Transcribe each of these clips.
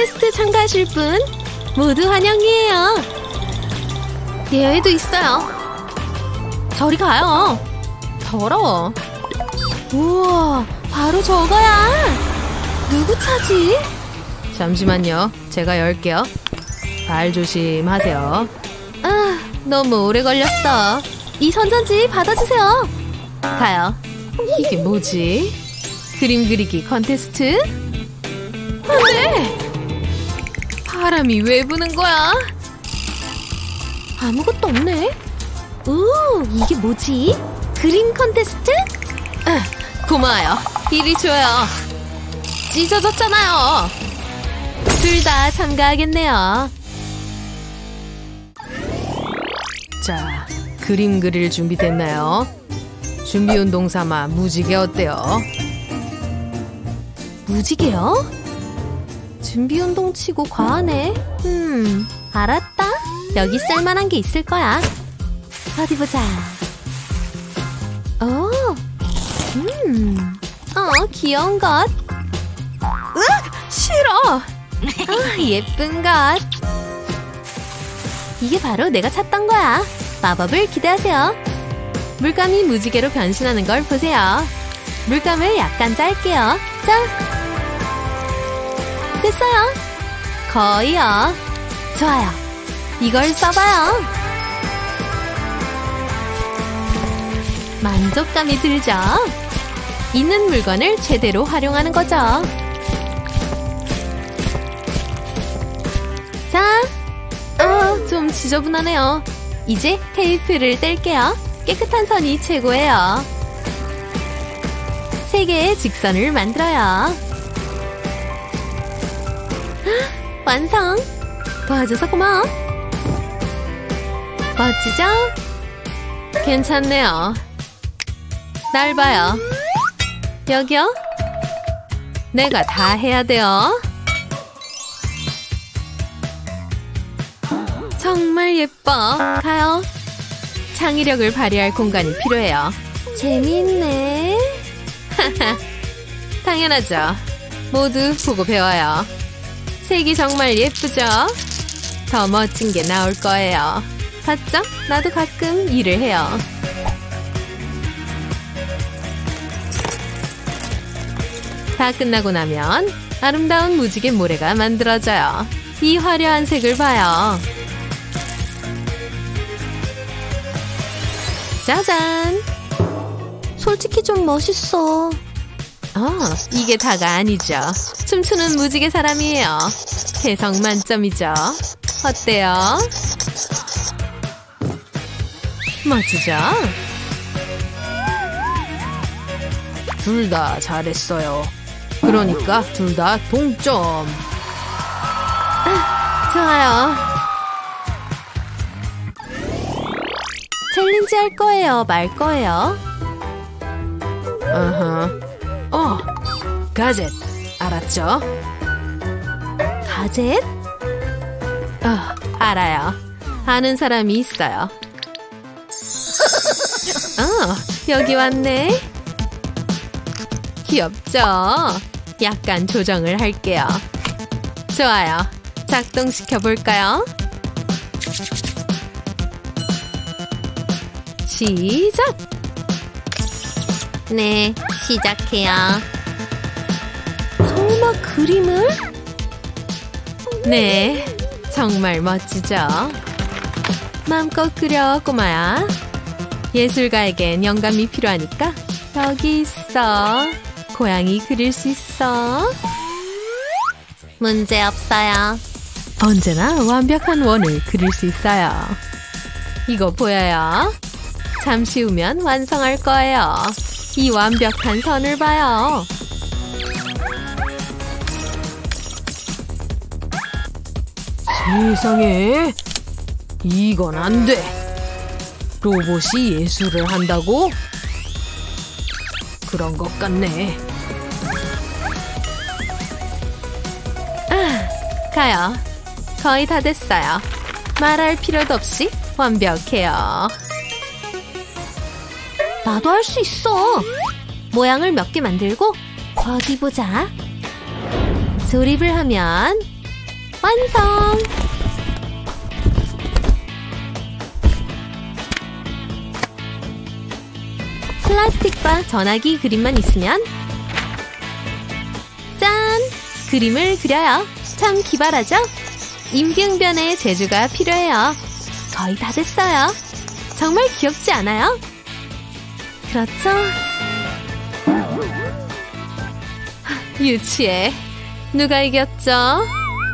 콘테스트 참가하실 분 모두 환영이에요. 대회도 있어요. 저리 가요. 더러워. 우와, 바로 저거야. 누구 차지? 잠시만요. 제가 열게요. 발 조심하세요. 아, 너무 오래 걸렸어. 이 선전지 받아주세요. 가요. 이게 뭐지? 그림 그리기 컨테스트? 안돼! 바람이 왜 부는 거야? 아무것도 없네. 이게 뭐지? 그림 컨테스트? 고마워요. 이리 줘요. 찢어졌잖아요. 둘 다 참가하겠네요. 자, 그림 그릴 준비 됐나요? 준비 운동 삼아 무지개 어때요? 무지개요? 준비 운동 치고 과하네. 알았다. 여기 쓸만한 게 있을 거야. 어디 보자. 귀여운 것. 싫어. 예쁜 것. 이게 바로 내가 찾던 거야. 마법을 기대하세요. 물감이 무지개로 변신하는 걸 보세요. 물감을 약간 짤게요. 자, 됐어요. 거의요. 좋아요. 이걸 써봐요. 만족감이 들죠? 있는 물건을 제대로 활용하는 거죠. 자, 좀 지저분하네요. 이제 테이프를 뗄게요. 깨끗한 선이 최고예요. 3개의 직선을 만들어요. 완성! 도와줘서 고마워. 멋지죠? 괜찮네요. 날 봐요. 여기요? 내가 다 해야 돼요. 정말 예뻐. 가요. 창의력을 발휘할 공간이 필요해요. 재미있네. 당연하죠. 모두 보고 배워요. 색이 정말 예쁘죠? 더 멋진 게 나올 거예요. 봤죠? 나도 가끔 일을 해요. 다 끝나고 나면 아름다운 무지개 모래가 만들어져요. 이 화려한 색을 봐요. 짜잔! 솔직히 좀 멋있어. 이게 다가 아니죠. 춤추는 무지개 사람이에요. 개성 만점이죠. 어때요? 멋지죠? 둘 다 잘했어요. 그러니까 둘 다 동점. 좋아요. 챌린지 할 거예요? 말 거예요? 가젯. 알았죠? 가젯? 알아요. 아는 사람이 있어요. 여기 왔네. 귀엽죠? 약간 조정을 할게요. 좋아요. 작동시켜볼까요? 시작! 네, 시작해요. 설마 그림을? 네, 정말 멋지죠? 마음껏 그려, 꼬마야. 예술가에겐 영감이 필요하니까 여기 있어. 고양이 그릴 수 있어. 문제 없어요. 언제나 완벽한 원을 그릴 수 있어요. 이거 보여요? 잠시 후면 완성할 거예요. 이 완벽한 선을 봐요. 세상에, 이건 안 돼. 로봇이 예술을 한다고? 그런 것 같네. 가요. 거의 다 됐어요. 말할 필요도 없이 완벽해요. 나도 할 수 있어. 모양을 몇 개 만들고 어디 보자. 조립을 하면 완성! 플라스틱과 전화기 그림만 있으면 짠! 그림을 그려요. 참 기발하죠? 임기응변의 재주가 필요해요. 거의 다 됐어요. 정말 귀엽지 않아요? 그렇죠? 유치해. 누가 이겼죠?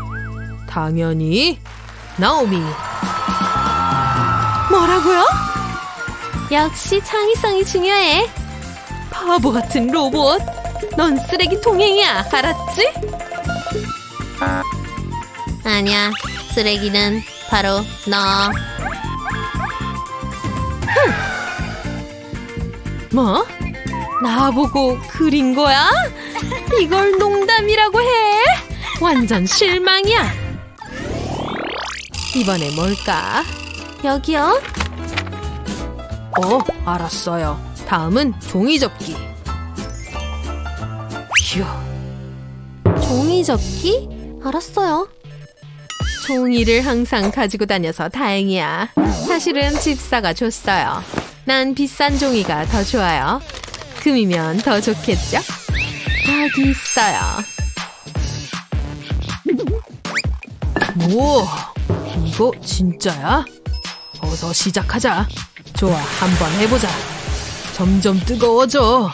당연히 나오미. 뭐라고요? 역시 창의성이 중요해. 바보 같은 로봇. 넌 쓰레기 통행이야. 알았지? 아니야. 쓰레기는 바로 너. 뭐? 나보고 그린 거야? 이걸 농담이라고 해? 완전 실망이야. 이번에 뭘까? 여기요? 알았어요. 다음은 종이접기. 휴. 종이접기? 알았어요. 종이를 항상 가지고 다녀서 다행이야. 사실은 집사가 줬어요. 난 비싼 종이가 더 좋아요. 금이면 더 좋겠죠? 여기 있어요. 우와, 이거 진짜야? 어서 시작하자. 좋아, 한번 해보자. 점점 뜨거워져.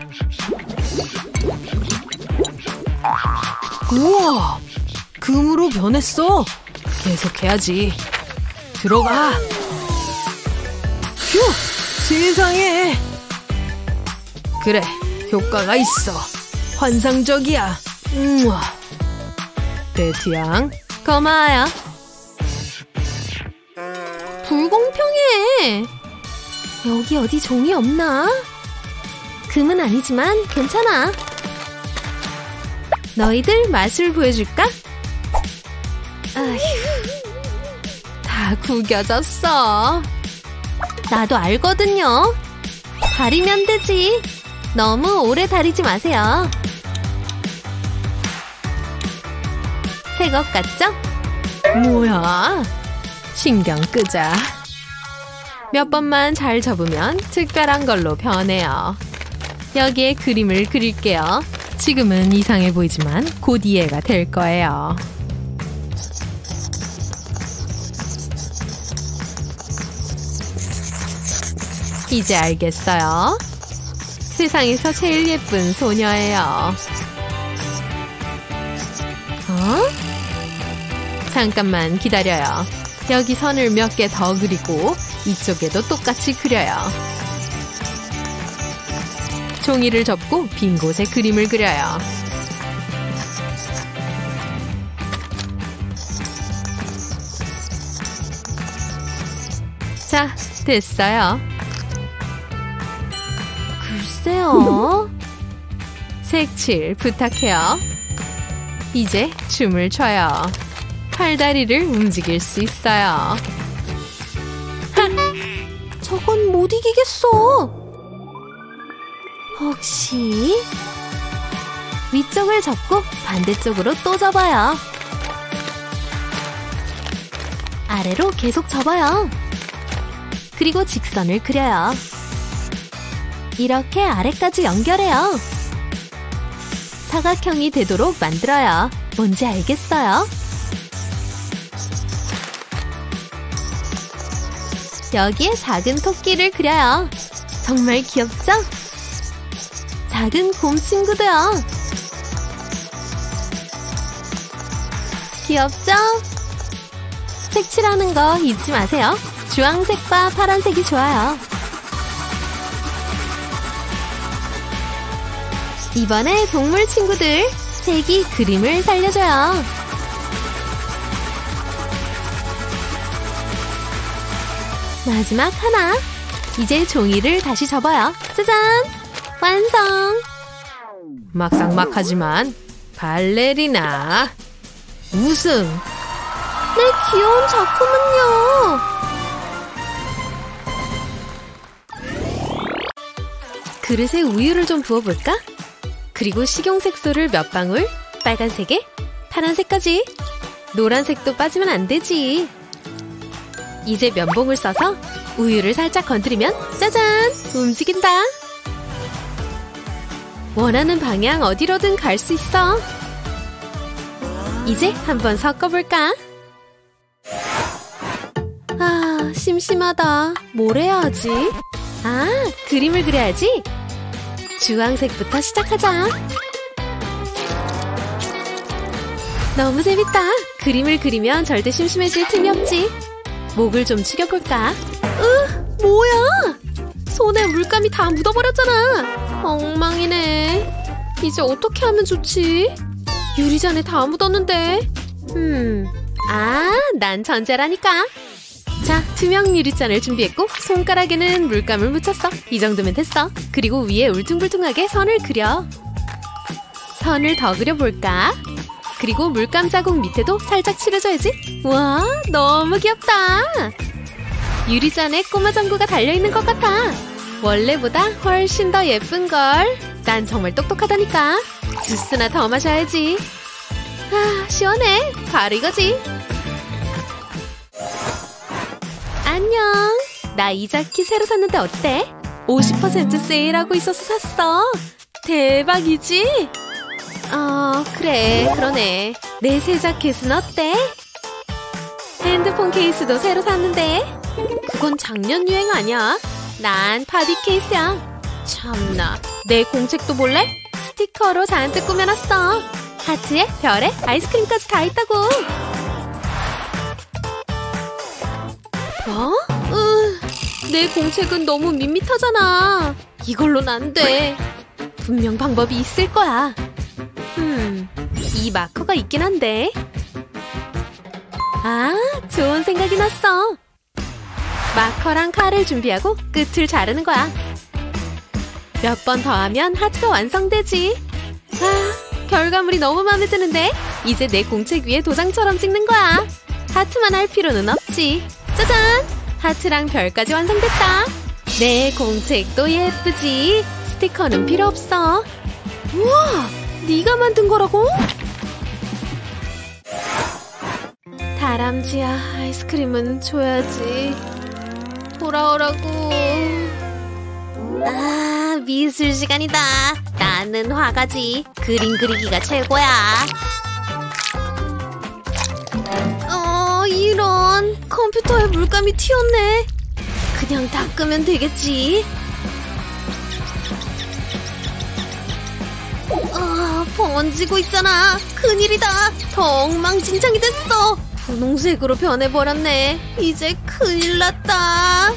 우와, 금으로 변했어. 계속해야지. 들어가. 휴, 세상에. 그래, 효과가 있어. 환상적이야. 베티양, 고마워요. 불공평해. 여기 어디 종이 없나? 금은 아니지만 괜찮아. 너희들 맛을 보여줄까? 아휴, 다 구겨졌어. 나도 알거든요. 다리면 되지. 너무 오래 다리지 마세요. 새 것 같죠? 뭐야? 신경 끄자. 몇 번만 잘 접으면 특별한 걸로 변해요. 여기에 그림을 그릴게요. 지금은 이상해 보이지만 곧 이해가 될 거예요. 이제 알겠어요. 세상에서 제일 예쁜 소녀예요. 잠깐만 기다려요. 여기 선을 몇 개 더 그리고 이쪽에도 똑같이 그려요. 종이를 접고 빈 곳에 그림을 그려요. 자, 됐어요. 글쎄요. 색칠 부탁해요. 이제 춤을 춰요. 팔다리를 움직일 수 있어요. 저건 못 이기겠어. 혹시 위쪽을 접고 반대쪽으로 또 접어요. 아래로 계속 접어요. 그리고 직선을 그려요. 이렇게 아래까지 연결해요. 사각형이 되도록 만들어요. 뭔지 알겠어요? 여기에 작은 토끼를 그려요. 정말 귀엽죠? 작은 곰 친구도요. 귀엽죠? 색칠하는 거 잊지 마세요. 주황색과 파란색이 좋아요. 이번에 동물 친구들, 색이 그림을 살려줘요. 마지막 하나. 이제 종이를 다시 접어요. 짜잔! 완성! 막상막하지만 발레리나 우승! 내 귀여운 작품은요? 그릇에 우유를 좀 부어볼까? 그리고 식용색소를 몇 방울, 빨간색에 파란색까지. 노란색도 빠지면 안 되지. 이제 면봉을 써서 우유를 살짝 건드리면 짜잔! 움직인다. 원하는 방향 어디로든 갈 수 있어. 이제 한번 섞어볼까? 아, 심심하다. 뭘 해야 하지? 아, 그림을 그려야지. 주황색부터 시작하자. 너무 재밌다. 그림을 그리면 절대 심심해질 틈이 없지. 목을 좀 축여볼까? 뭐야? 손에 물감이 다 묻어버렸잖아. 엉망이네. 이제 어떻게 하면 좋지? 유리잔에 다 묻었는데. 난 전자라니까. 자, 투명 유리잔을 준비했고 손가락에는 물감을 묻혔어. 이 정도면 됐어. 그리고 위에 울퉁불퉁하게 선을 그려. 선을 더 그려볼까? 그리고 물감 자국 밑에도 살짝 칠해줘야지. 와, 너무 귀엽다. 유리잔에 꼬마 전구가 달려있는 것 같아. 원래보다 훨씬 더 예쁜걸. 난 정말 똑똑하다니까. 주스나 더 마셔야지. 아, 시원해. 바로 이거지. 안녕. 나 이 자켓 새로 샀는데 어때? 50% 세일하고 있어서 샀어. 대박이지? 그래, 그러네. 내 새 자켓은 어때? 핸드폰 케이스도 새로 샀는데. 그건 작년 유행 아니야? 난 파디 케이스야. 참나, 내 공책도 볼래? 스티커로 잔뜩 꾸며놨어. 하트에 별에 아이스크림까지 다 있다고. 뭐? 내 공책은 너무 밋밋하잖아. 이걸로는 안 돼. 분명 방법이 있을 거야. 이 마커가 있긴 한데. 아, 좋은 생각이 났어. 마커랑 칼을 준비하고 끝을 자르는 거야. 몇 번 더 하면 하트가 완성되지. 아, 결과물이 너무 마음에 드는데? 이제 내 공책 위에 도장처럼 찍는 거야. 하트만 할 필요는 없지. 짜잔! 하트랑 별까지 완성됐다. 내 공책도 예쁘지? 스티커는 필요 없어. 우와! 네가 만든 거라고? 다람쥐야, 아이스크림은 줘야지. 돌아오라고. 아, 미술 시간이다. 나는 화가지. 그림 그리기가 최고야. 이런. 컴퓨터에 물감이 튀었네. 그냥 닦으면 되겠지. 번지고 있잖아. 큰일이다. 더 엉망진창이 됐어. 분홍색으로 변해버렸네. 이제 큰일 났다.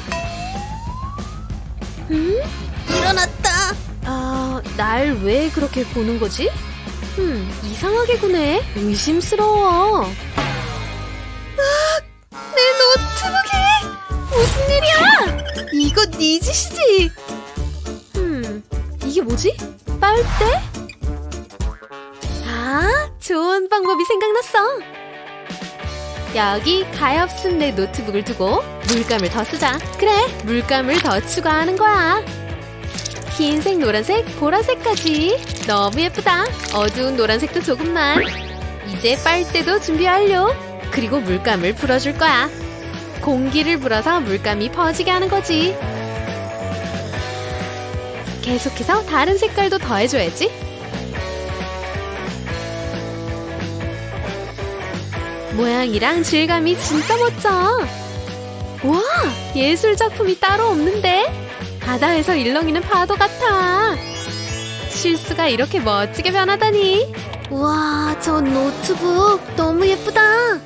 일어났다. 날 왜 그렇게 보는 거지? 이상하게 구네. 의심스러워. 내 노트북이! 무슨 일이야? 이거 네 짓이지? 이게 뭐지? 빨대? 아, 좋은 방법이 생각났어. 여기 가엾은 내 노트북을 두고 물감을 더 쓰자. 그래, 물감을 더 추가하는 거야. 흰색, 노란색, 보라색까지. 너무 예쁘다. 어두운 노란색도 조금만. 이제 빨대도 준비 완료. 그리고 물감을 불어줄 거야. 공기를 불어서 물감이 퍼지게 하는 거지. 계속해서 다른 색깔도 더해줘야지. 모양이랑 질감이 진짜 멋져. 와, 예술작품이 따로 없는데? 바다에서 일렁이는 파도 같아. 실수가 이렇게 멋지게 변하다니. 와, 저 노트북 너무 예쁘다.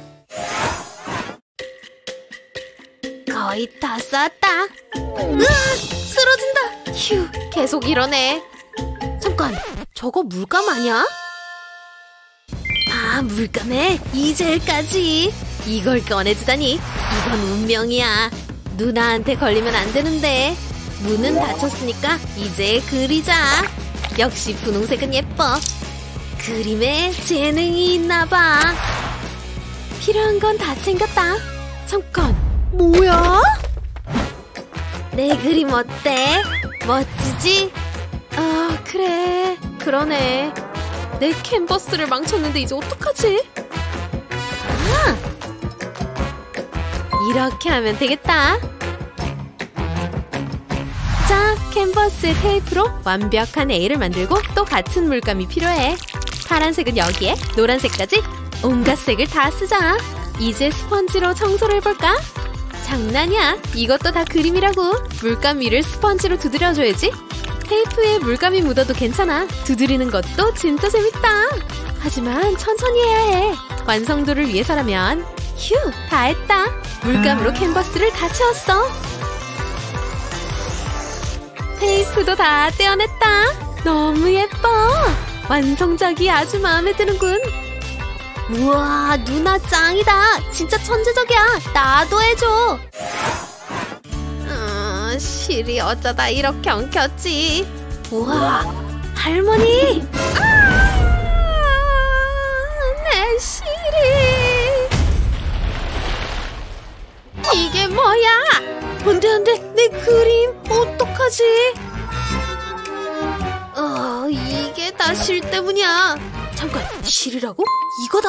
거의 다 쌌다. 으악! 쓰러진다. 휴, 계속 이러네. 잠깐, 저거 물감 아니야? 아, 물감에 이 젤까지. 이걸 꺼내주다니. 이건 운명이야. 누나한테 걸리면 안 되는데. 문은 닫혔으니까 이제 그리자. 역시 분홍색은 예뻐. 그림에 재능이 있나봐. 필요한 건 다 챙겼다. 잠깐, 뭐야? 내 그림 어때? 멋지지? 아, 그래, 그러네. 내 캔버스를 망쳤는데 이제 어떡하지? 이렇게 하면 되겠다. 자, 캔버스에 테이프로 완벽한 A를 만들고 또 같은 물감이 필요해. 파란색은 여기에, 노란색까지 온갖 색을 다 쓰자. 이제 스펀지로 청소를 해볼까? 장난이야. 이것도 다 그림이라고. 물감 위를 스펀지로 두드려줘야지. 테이프에 물감이 묻어도 괜찮아. 두드리는 것도 진짜 재밌다. 하지만 천천히 해야 해. 완성도를 위해서라면. 휴, 다 했다. 물감으로 캔버스를 다 채웠어. 테이프도 다 떼어냈다. 너무 예뻐. 완성작이 아주 마음에 드는군. 우와, 누나 짱이다. 진짜 천재적이야. 나도 해줘. 실이 어쩌다 이렇게 엉켰지. 우와, 할머니. 내 실이. 이게 뭐야? 안돼, 내 그림 어떡하지? 이게 다 실 때문이야. 잠깐, 실이라고? 이거다.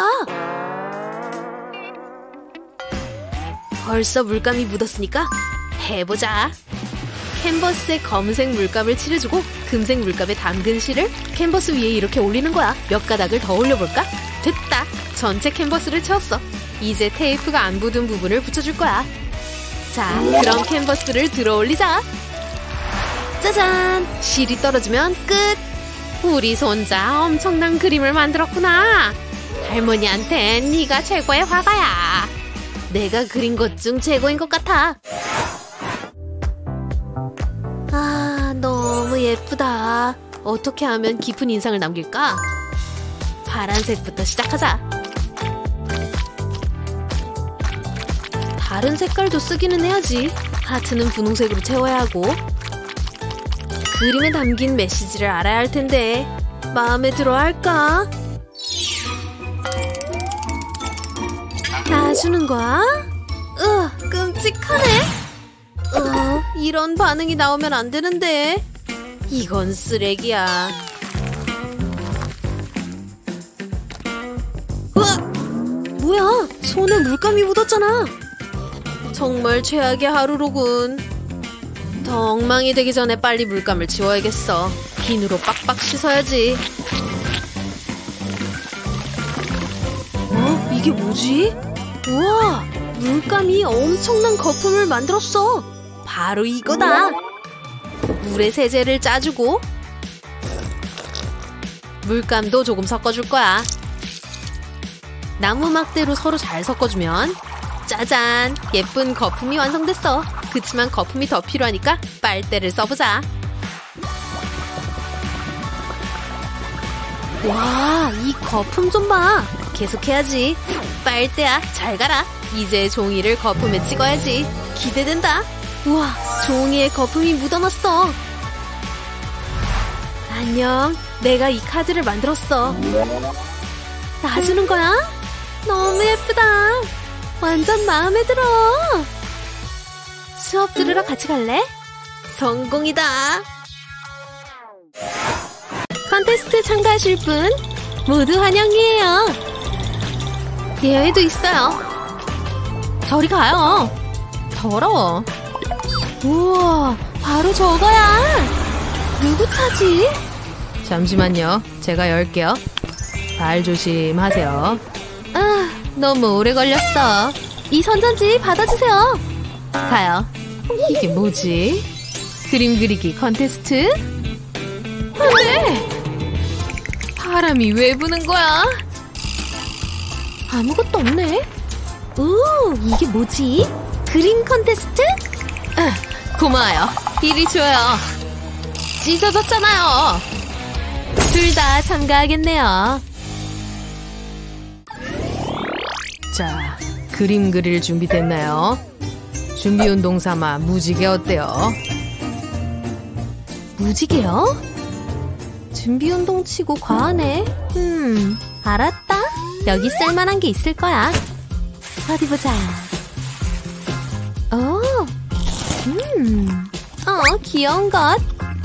벌써 물감이 묻었으니까 해보자. 캔버스에 검은색 물감을 칠해주고 금색 물감에 담근 실을 캔버스 위에 이렇게 올리는 거야. 몇 가닥을 더 올려볼까? 됐다. 전체 캔버스를 채웠어. 이제 테이프가 안 묻은 부분을 붙여줄 거야. 자, 그럼 캔버스를 들어 올리자. 짜잔! 실이 떨어지면 끝! 우리 손자 엄청난 그림을 만들었구나. 할머니한텐 네가 최고의 화가야. 내가 그린 것 중 최고인 것 같아. 너무 예쁘다. 어떻게 하면 깊은 인상을 남길까? 파란색부터 시작하자. 다른 색깔도 쓰기는 해야지. 하트는 분홍색으로 채워야 하고. 그림에 담긴 메시지를 알아야 할 텐데 마음에 들어 할까? 놔주는 거야? 끔찍하네. 이런 반응이 나오면 안 되는데. 이건 쓰레기야. 뭐야? 손에 물감이 묻었잖아. 정말 최악의 하루로군. 더 엉망이 되기 전에 빨리 물감을 지워야겠어. 비누로 빡빡 씻어야지. 이게 뭐지? 우와, 물감이 엄청난 거품을 만들었어. 바로 이거다. 물에 세제를 짜주고 물감도 조금 섞어줄 거야. 나무 막대로 서로 잘 섞어주면 짜잔! 예쁜 거품이 완성됐어. 그치만 거품이 더 필요하니까 빨대를 써보자. 와, 이 거품 좀 봐. 계속해야지. 빨대야, 잘 가라. 이제 종이를 거품에 찍어야지. 기대된다. 우와, 종이에 거품이 묻어났어. 안녕, 내가 이 카드를 만들었어. 놔주는 거야? 너무 예쁘다. 완전 마음에 들어. 수업 들으러 같이 갈래? 성공이다. 컨테스트 참가하실 분 모두 환영이에요. 예외도 있어요. 저리 가요. 더러워. 우와, 바로 저거야. 누구 타지? 잠시만요. 제가 열게요. 발 조심하세요. 너무 오래 걸렸어. 이 선전지 받아주세요. 가요. 이게 뭐지? 그림 그리기 컨테스트? 안돼. 바람이 왜 부는 거야? 아무것도 없네. 이게 뭐지? 그림 컨테스트? 고마워요. 이리 줘요. 찢어졌잖아요. 둘 다 참가하겠네요. 자, 그림 그릴 준비 됐나요? 준비 운동 삼아 무지개 어때요? 무지개요? 준비 운동 치고 과하네. 알았다. 여기 쓸만한 게 있을 거야. 어디 보자. 귀여운 것.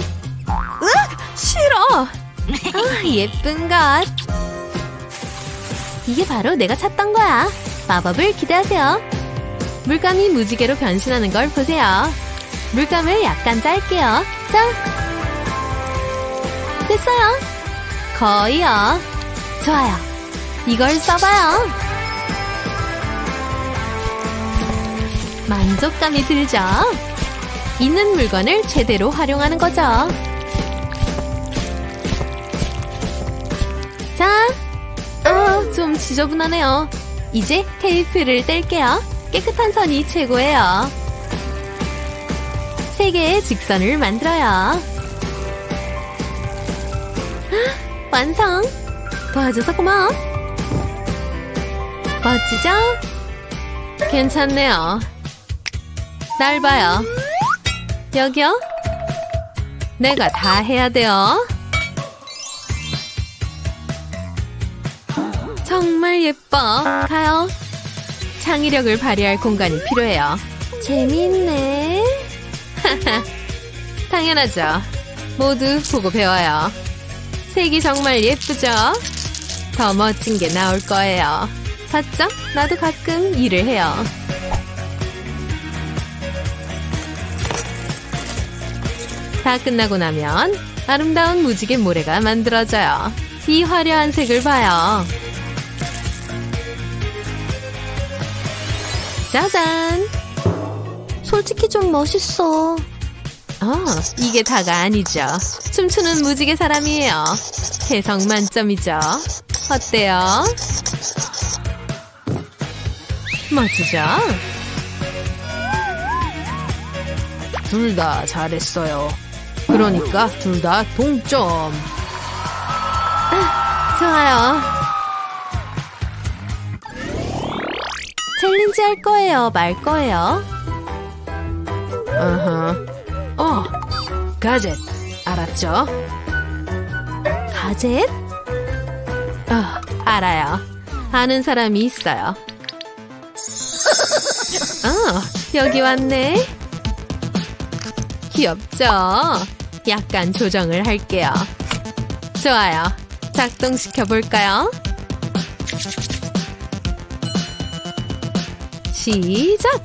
싫어. 예쁜 것. 이게 바로 내가 찾던 거야. 마법을 기대하세요. 물감이 무지개로 변신하는 걸 보세요. 물감을 약간 짤게요. 짠! 됐어요. 거의요. 좋아요. 이걸 써봐요. 만족감이 들죠? 있는 물건을 제대로 활용하는 거죠. 자, 좀 지저분하네요. 이제 테이프를 뗄게요. 깨끗한 선이 최고예요. 3개의 직선을 만들어요. 완성! 도와줘서 고마워. 멋지죠? 괜찮네요. 날 봐요. 여기요? 내가 다 해야 돼요. 정말 예뻐. 가요. 창의력을 발휘할 공간이 필요해요. 재밌네. 당연하죠. 모두 보고 배워요. 색이 정말 예쁘죠? 더 멋진 게 나올 거예요. 봤죠? 나도 가끔 일을 해요. 다 끝나고 나면 아름다운 무지개 모래가 만들어져요. 이 화려한 색을 봐요. 짜잔! 솔직히 좀 멋있어. 이게 다가 아니죠. 춤추는 무지개 사람이에요. 개성 만점이죠. 어때요? 멋지죠? 둘 다 잘했어요. 그러니까 둘 다 동점. 좋아요. 챌린지 할 거예요? 말 거예요? 가젯. 알았죠? 가젯? 알아요. 아는 사람이 있어요. 여기 왔네. 귀엽죠? 약간 조정을 할게요. 좋아요. 작동시켜볼까요? 시작!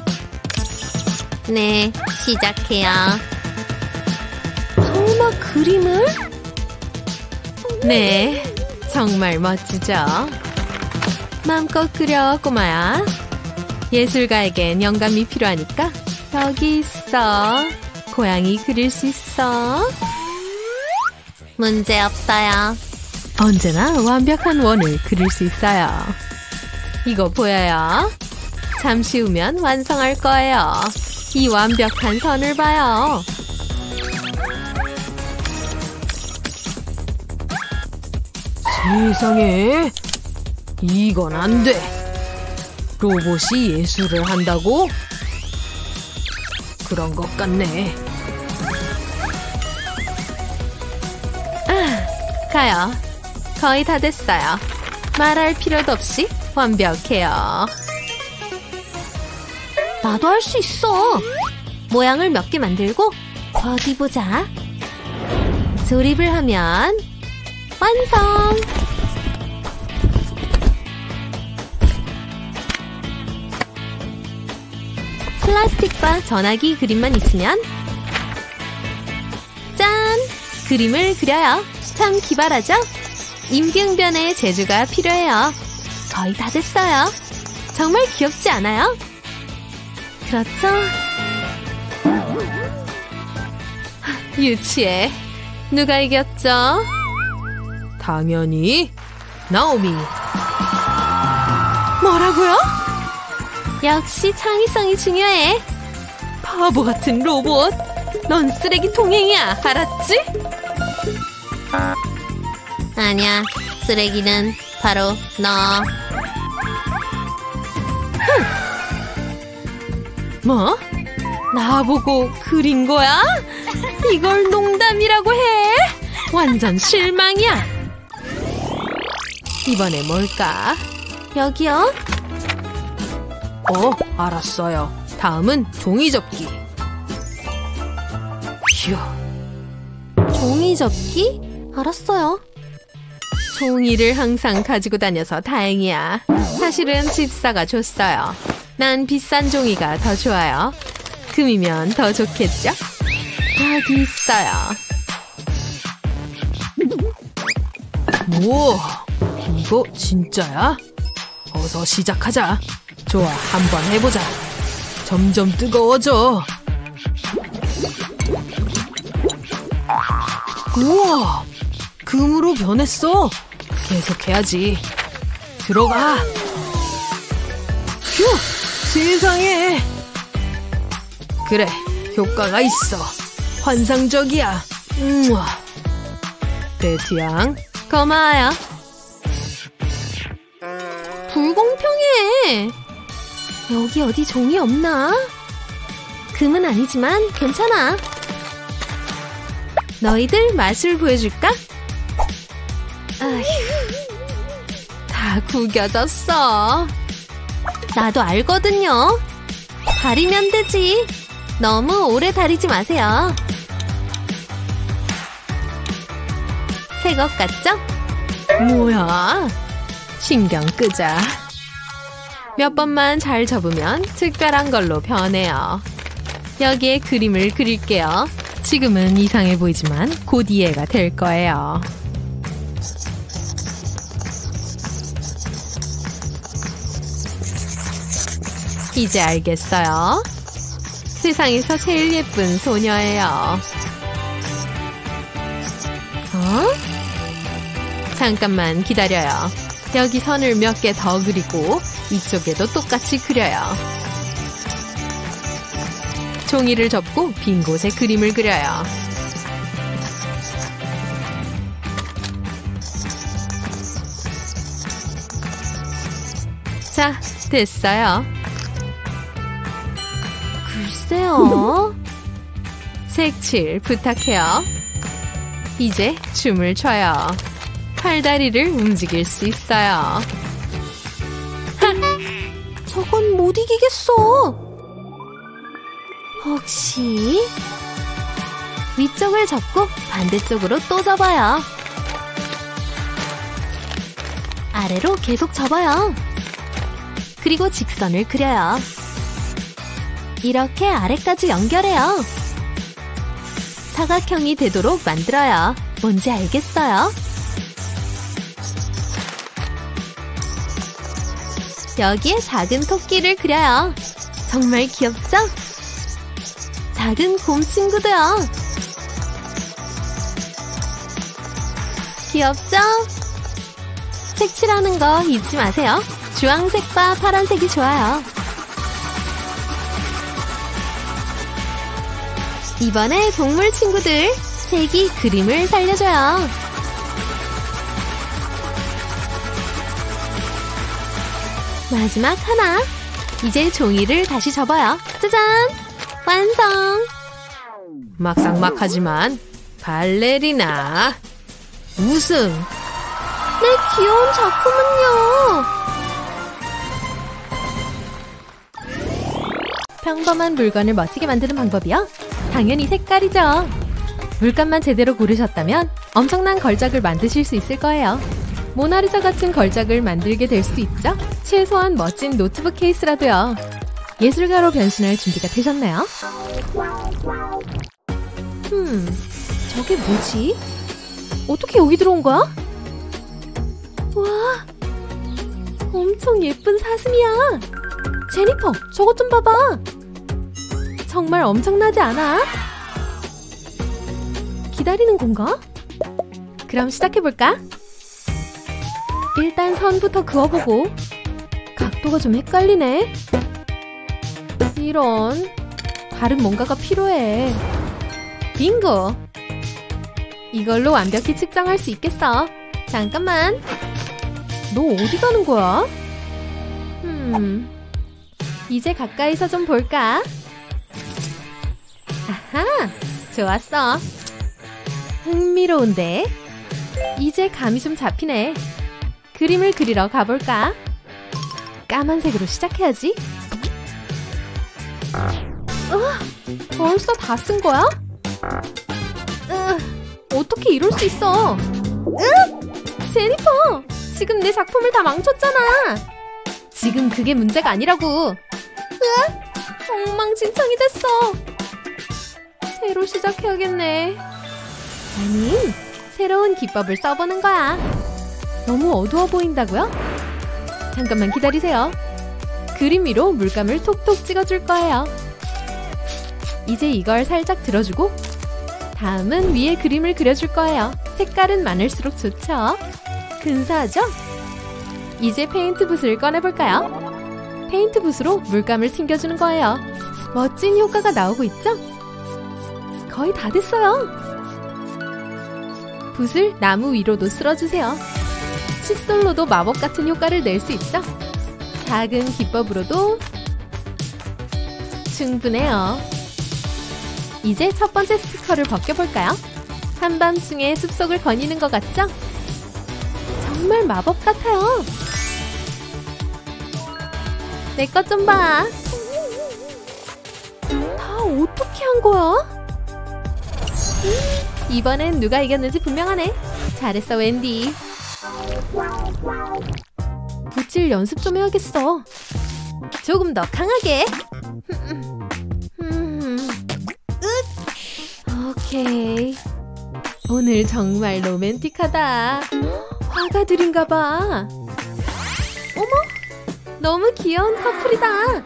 네, 시작해요. 설마 그림을? 네, 정말 멋지죠? 마음껏 그려, 꼬마야. 예술가에겐 영감이 필요하니까 여기 있어. 고양이 그릴 수 있어. 문제 없어요. 언제나 완벽한 원을 그릴 수 있어요. 이거 보여요? 잠시 후면 완성할 거예요. 이 완벽한 선을 봐요. 세상에, 이건 안 돼. 로봇이 예술을 한다고? 그런 것 같네. 가요. 거의 다 됐어요. 말할 필요도 없이 완벽해요. 나도 할 수 있어. 모양을 몇 개 만들고 어디 보자. 조립을 하면 완성! 플라스틱과 전화기 그림만 있으면 짠! 그림을 그려요. 참 기발하죠? 임기응변의 재주가 필요해요. 거의 다 됐어요. 정말 귀엽지 않아요? 그렇죠? 유치해. 누가 이겼죠? 당연히 나오미. 뭐라고요? 역시 창의성이 중요해. 바보 같은 로봇. 넌 쓰레기 통행이야. 알았지? 아니야. 쓰레기는 바로 너. 뭐? 나보고 그린 거야? 이걸 농담이라고 해? 완전 실망이야. 이번에 뭘까? 여기요? 알았어요. 다음은 종이접기. 휴. 종이접기? 알았어요. 종이를 항상 가지고 다녀서 다행이야. 사실은 집사가 줬어요. 난 비싼 종이가 더 좋아요. 금이면 더 좋겠죠? 여기 있어요. 우와, 이거 진짜야? 어서 시작하자. 좋아, 한번 해보자. 점점 뜨거워져. 우와, 금으로 변했어. 계속해야지. 들어가. 휴, 세상에. 그래, 효과가 있어. 환상적이야. 베티양, 고마워요. 불공평해. 여기 어디 종이 없나? 금은 아니지만 괜찮아. 너희들 맛을 보여줄까? 아휴, 다 구겨졌어. 나도 알거든요. 다리면 되지. 너무 오래 다리지 마세요. 새 것 같죠? 뭐야? 신경 끄자. 몇 번만 잘 접으면 특별한 걸로 변해요. 여기에 그림을 그릴게요. 지금은 이상해 보이지만 곧 이해가 될 거예요. 이제 알겠어요. 세상에서 제일 예쁜 소녀예요. 잠깐만 기다려요. 여기 선을 몇 개 더 그리고 이쪽에도 똑같이 그려요. 종이를 접고 빈 곳에 그림을 그려요. 자, 됐어요. 글쎄요. 색칠 부탁해요. 이제 춤을 춰요. 팔다리를 움직일 수 있어요. 저건 못 이기겠어. 혹시 위쪽을 접고 반대쪽으로 또 접어요. 아래로 계속 접어요. 그리고 직선을 그려요. 이렇게 아래까지 연결해요. 사각형이 되도록 만들어요. 뭔지 알겠어요? 여기에 작은 토끼를 그려요. 정말 귀엽죠? 작은 곰 친구도요. 귀엽죠? 색칠하는 거 잊지 마세요. 주황색과 파란색이 좋아요. 이번에 동물 친구들, 색이 그림을 살려줘요. 마지막 하나. 이제 종이를 다시 접어요. 짜잔! 완성! 막상막하지만 발레리나 우승! 내 귀여운 작품은요! 평범한 물건을 멋지게 만드는 방법이요? 당연히 색깔이죠. 물감만 제대로 고르셨다면 엄청난 걸작을 만드실 수 있을 거예요. 모나리자 같은 걸작을 만들게 될 수도 있죠? 최소한 멋진 노트북 케이스라도요. 예술가로 변신할 준비가 되셨나요? 저게 뭐지? 어떻게 여기 들어온 거야? 와, 엄청 예쁜 사슴이야. 제니퍼, 저것 좀 봐봐. 정말 엄청나지 않아? 기다리는 건가? 그럼 시작해볼까? 일단 선부터 그어보고. 각도가 좀 헷갈리네. 이런, 다른 뭔가가 필요해. 빙고! 이걸로 완벽히 측정할 수 있겠어. 잠깐만. 너 어디 가는 거야? 이제 가까이서 좀 볼까? 아하, 좋았어. 흥미로운데? 이제 감이 좀 잡히네. 그림을 그리러 가볼까? 까만색으로 시작해야지. 벌써 다 쓴 거야? 어떻게 이럴 수 있어? 제니퍼! 지금 내 작품을 다 망쳤잖아. 지금 그게 문제가 아니라고. 으악! 엉망진창이 됐어. 새로 시작해야겠네. 아니, 새로운 기법을 써보는 거야. 너무 어두워 보인다고요? 잠깐만 기다리세요. 그림 위로 물감을 톡톡 찍어줄 거예요. 이제 이걸 살짝 들어주고 다음은 위에 그림을 그려줄 거예요. 색깔은 많을수록 좋죠? 근사하죠? 이제 페인트 붓을 꺼내볼까요? 페인트 붓으로 물감을 튕겨주는 거예요. 멋진 효과가 나오고 있죠? 거의 다 됐어요. 붓을 나무 위로도 쓸어주세요. 칫솔로도 마법 같은 효과를 낼 수 있죠? 작은 기법으로도 충분해요. 이제 첫 번째 스티커를 벗겨볼까요? 한밤중에 숲속을 거니는 것 같죠? 정말 마법 같아요. 내 것 좀 봐. 다 어떻게 한 거야? 이번엔 누가 이겼는지 분명하네. 잘했어, 웬디. 붓질 연습 좀 해야겠어. 조금 더 강하게. 오케이. 오늘 정말 로맨틱하다. 화가들인가 봐. 어머, 너무 귀여운 커플이다.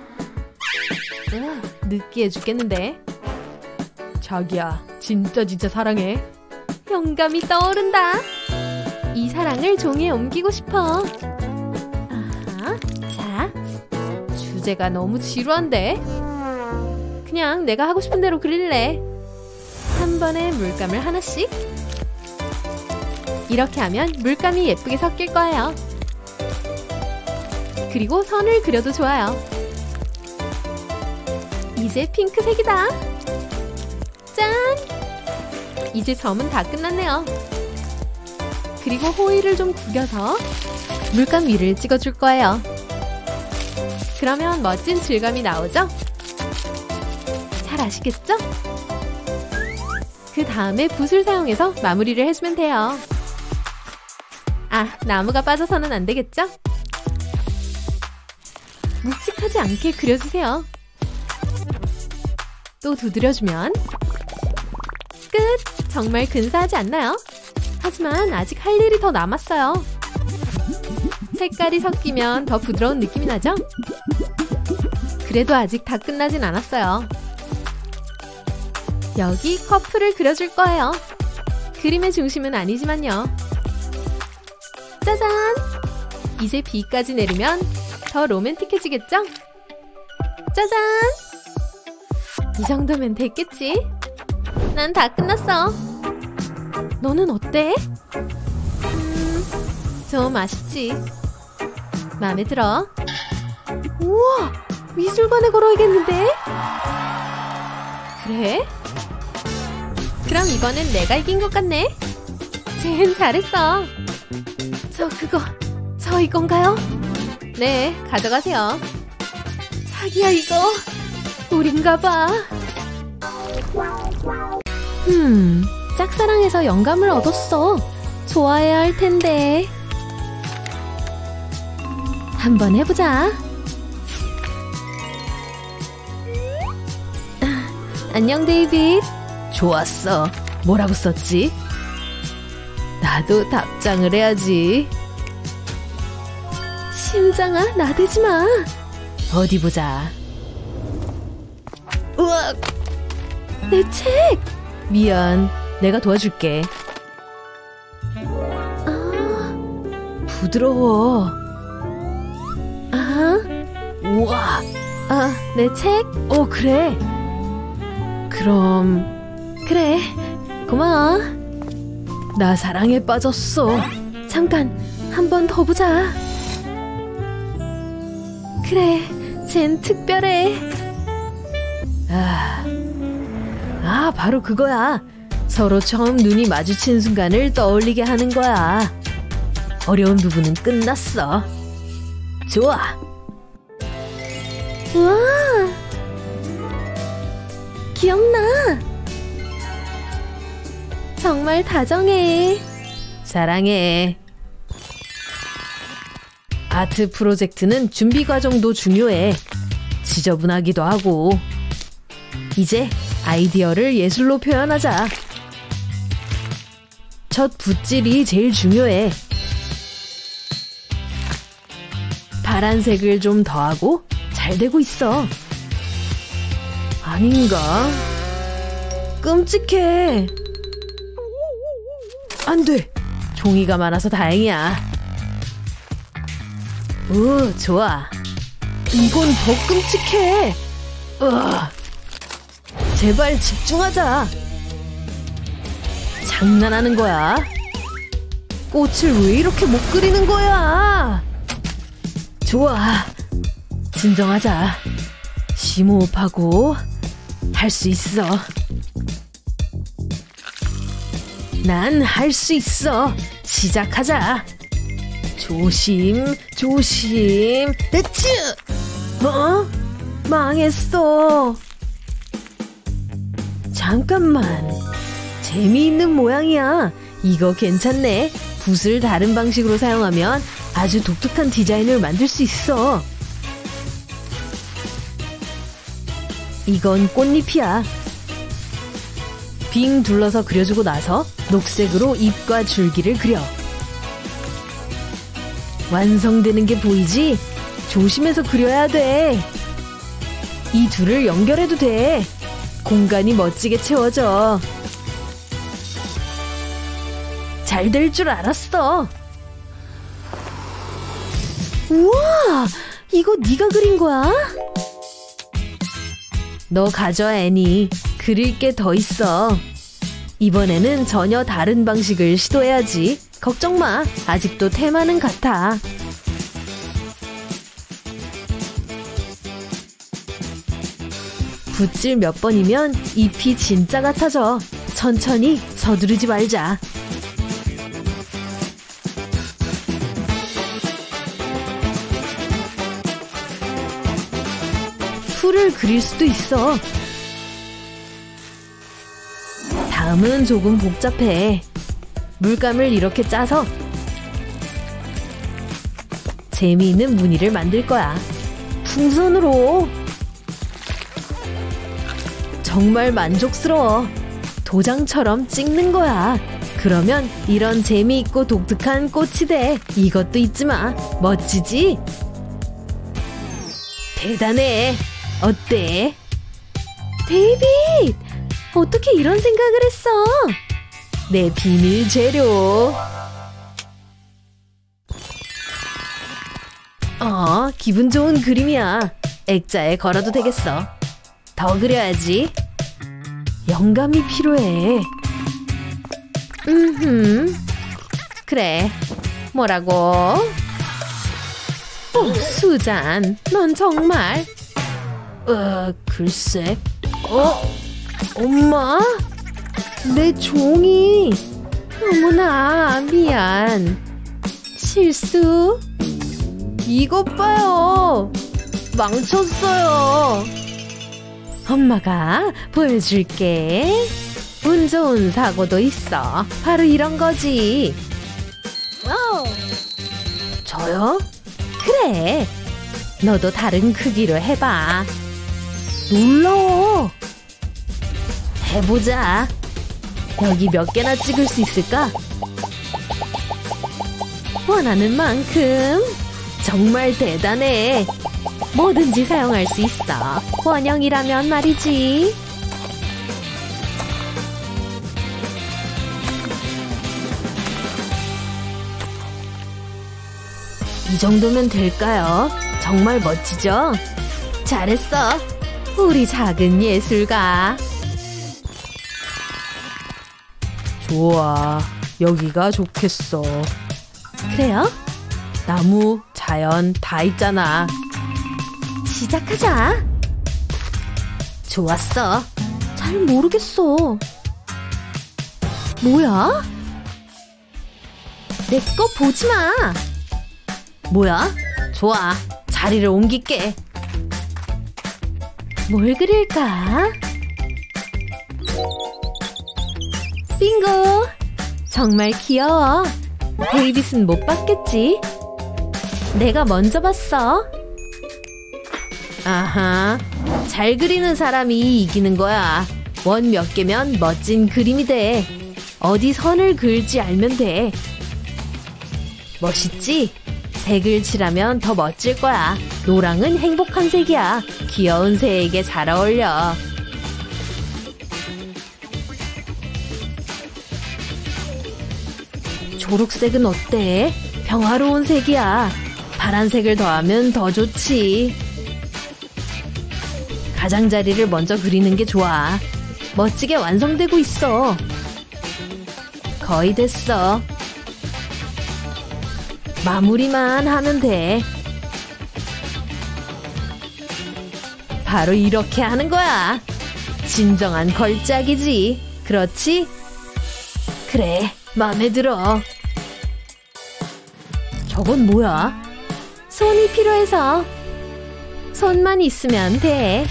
느끼해 죽겠는데. 자기야, 진짜 사랑해. 영감이 떠오른다. 이 사랑을 종이에 옮기고 싶어. 아하, 자, 주제가 너무 지루한데. 그냥 내가 하고 싶은 대로 그릴래. 한 번에 물감을 하나씩. 이렇게 하면 물감이 예쁘게 섞일 거예요. 그리고 선을 그려도 좋아요. 이제 핑크색이다. 짠! 이제 점은 다 끝났네요. 그리고 호일을 좀 구겨서 물감 위를 찍어줄 거예요. 그러면 멋진 질감이 나오죠? 잘 아시겠죠? 그 다음에 붓을 사용해서 마무리를 해주면 돼요. 아, 나무가 빠져서는 안 되겠죠? 묵직하지 않게 그려주세요. 또 두드려주면 끝! 정말 근사하지 않나요? 하지만 아직 할 일이 더 남았어요. 색깔이 섞이면 더 부드러운 느낌이 나죠? 그래도 아직 다 끝나진 않았어요. 여기 커플을 그려줄 거예요. 그림의 중심은 아니지만요. 짜잔! 이제 비까지 내리면 더 로맨틱해지겠죠? 짜잔! 이 정도면 됐겠지? 난 다 끝났어. 너는 어때? 좀 아쉽지? 마음에 들어? 우와! 미술관에 걸어야겠는데? 그래? 그럼 이번엔 내가 이긴 것 같네? 쟨 잘했어. 저 이건가요? 네, 가져가세요. 자기야, 이거 우린가 봐. 짝사랑에서 영감을 얻었어. 좋아해야 할 텐데. 한번 해보자. 안녕, 데이빗. 좋았어. 뭐라고 썼지? 나도 답장을 해야지. 심장아, 나대지 마. 어디 보자. 우와, 내 책. 미안, 내가 도와줄게. 부드러워. 우와. 내 책? 그래. 그럼. 그래, 고마워. 나 사랑에 빠졌어. 잠깐, 한 번 더 보자. 그래, 쟨 특별해. 바로 그거야. 서로 처음 눈이 마주친 순간을 떠올리게 하는 거야. 어려운 부분은 끝났어. 좋아. 우와, 기억나. 정말 다정해. 사랑해. 아트 프로젝트는 준비 과정도 중요해. 지저분하기도 하고. 이제 아이디어를 예술로 표현하자. 첫 붓질이 제일 중요해. 파란색을 좀 더하고 잘 되고 있어. 아닌가? 끔찍해. 안 돼. 종이가 많아서 다행이야. 오, 좋아. 이건 더 끔찍해. 제발 집중하자. 장난하는 거야? 꽃을 왜 이렇게 못 그리는 거야? 좋아. 진정하자. 심호흡하고 할 수 있어. 난 할 수 있어. 시작하자. 조심, 조심. 대츠! 망했어. 잠깐만. 재미있는 모양이야. 이거 괜찮네. 붓을 다른 방식으로 사용하면 아주 독특한 디자인을 만들 수 있어. 이건 꽃잎이야. 빙 둘러서 그려주고 나서 녹색으로 잎과 줄기를 그려. 완성되는 게 보이지? 조심해서 그려야 돼. 이 둘을 연결해도 돼. 공간이 멋지게 채워져. 잘 될 줄 알았어. 우와! 이거 네가 그린 거야? 너 가져, 애니. 그릴 게 더 있어. 이번에는 전혀 다른 방식을 시도해야지. 걱정 마. 아직도 테마는 같아. 붓질 몇 번이면 잎이 진짜 같아져. 천천히 서두르지 말자. 풀을 그릴 수도 있어. 다음은 조금 복잡해. 물감을 이렇게 짜서 재미있는 무늬를 만들 거야. 풍선으로. 정말 만족스러워. 도장처럼 찍는 거야. 그러면 이런 재미있고 독특한 꽃이 돼. 이것도 잊지 마. 멋지지? 대단해. 어때? 데이빗! 어떻게 이런 생각을 했어? 내 비밀 재료. 기분 좋은 그림이야. 액자에 걸어도 되겠어. 더 그려야지. 영감이 필요해. 그래. 뭐라고? 수잔, 넌 정말. 글쎄. 엄마? 내 종이. 어머나, 미안. 실수. 이것 봐요. 망쳤어요. 엄마가 보여줄게. 운 좋은 사고도 있어. 바로 이런 거지. 저요? 그래. 너도 다른 크기로 해봐. 놀라워. 해보자. 여기 몇 개나 찍을 수 있을까? 원하는 만큼. 정말 대단해. 뭐든지 사용할 수 있어. 원형이라면 말이지. 이 정도면 될까요? 정말 멋지죠? 잘했어. 우리 작은 예술가. 좋아. 여기가 좋겠어. 그래요? 나무, 자연 다 있잖아. 시작하자. 좋았어. 잘 모르겠어. 뭐야? 내 거 보지 마. 뭐야? 좋아. 자리를 옮길게. 뭘 그릴까? 빙고! 정말 귀여워. 데이빗은 못 봤겠지? 내가 먼저 봤어. 아하, 잘 그리는 사람이 이기는 거야. 원 몇 개면 멋진 그림이 돼. 어디 선을 그을지 알면 돼. 멋있지? 색을 칠하면 더 멋질 거야. 노랑은 행복한 색이야. 귀여운 새에게 잘 어울려. 초록색은 어때? 평화로운 색이야. 파란색을 더하면 더 좋지. 가장자리를 먼저 그리는 게 좋아. 멋지게 완성되고 있어. 거의 됐어. 마무리만 하면 돼. 바로 이렇게 하는 거야. 진정한 걸작이지. 그렇지? 그래, 마음에 들어. 저건 뭐야? 손이 필요해서. 손만 있으면 돼.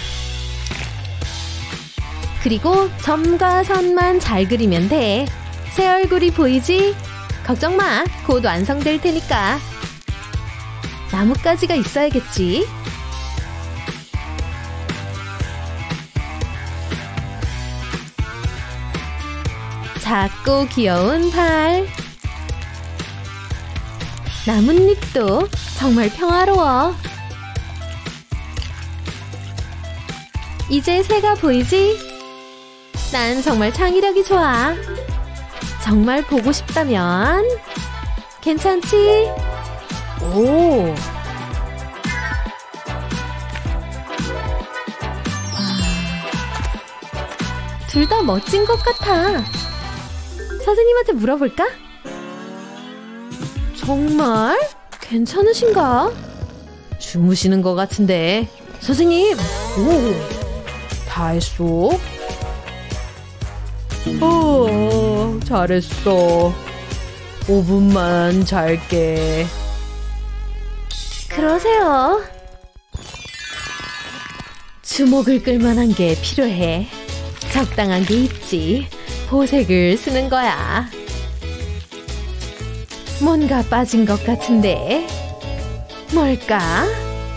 그리고 점과 선만 잘 그리면 돼. 새 얼굴이 보이지? 걱정 마. 곧 완성될 테니까. 나뭇가지가 있어야겠지? 작고 귀여운 팔. 나뭇잎도 정말 평화로워. 이제 새가 보이지? 난 정말 창의력이 좋아. 정말 보고 싶다면 괜찮지? 오. 둘 다 멋진 것 같아. 선생님한테 물어볼까? 정말? 괜찮으신가? 주무시는 것 같은데. 선생님! 오! 다 했어? 잘했어. 5분만 잘게. 그러세요. 주목을 끌만한 게 필요해. 적당한 게 있지. 보색을 쓰는 거야. 뭔가 빠진 것 같은데. 뭘까?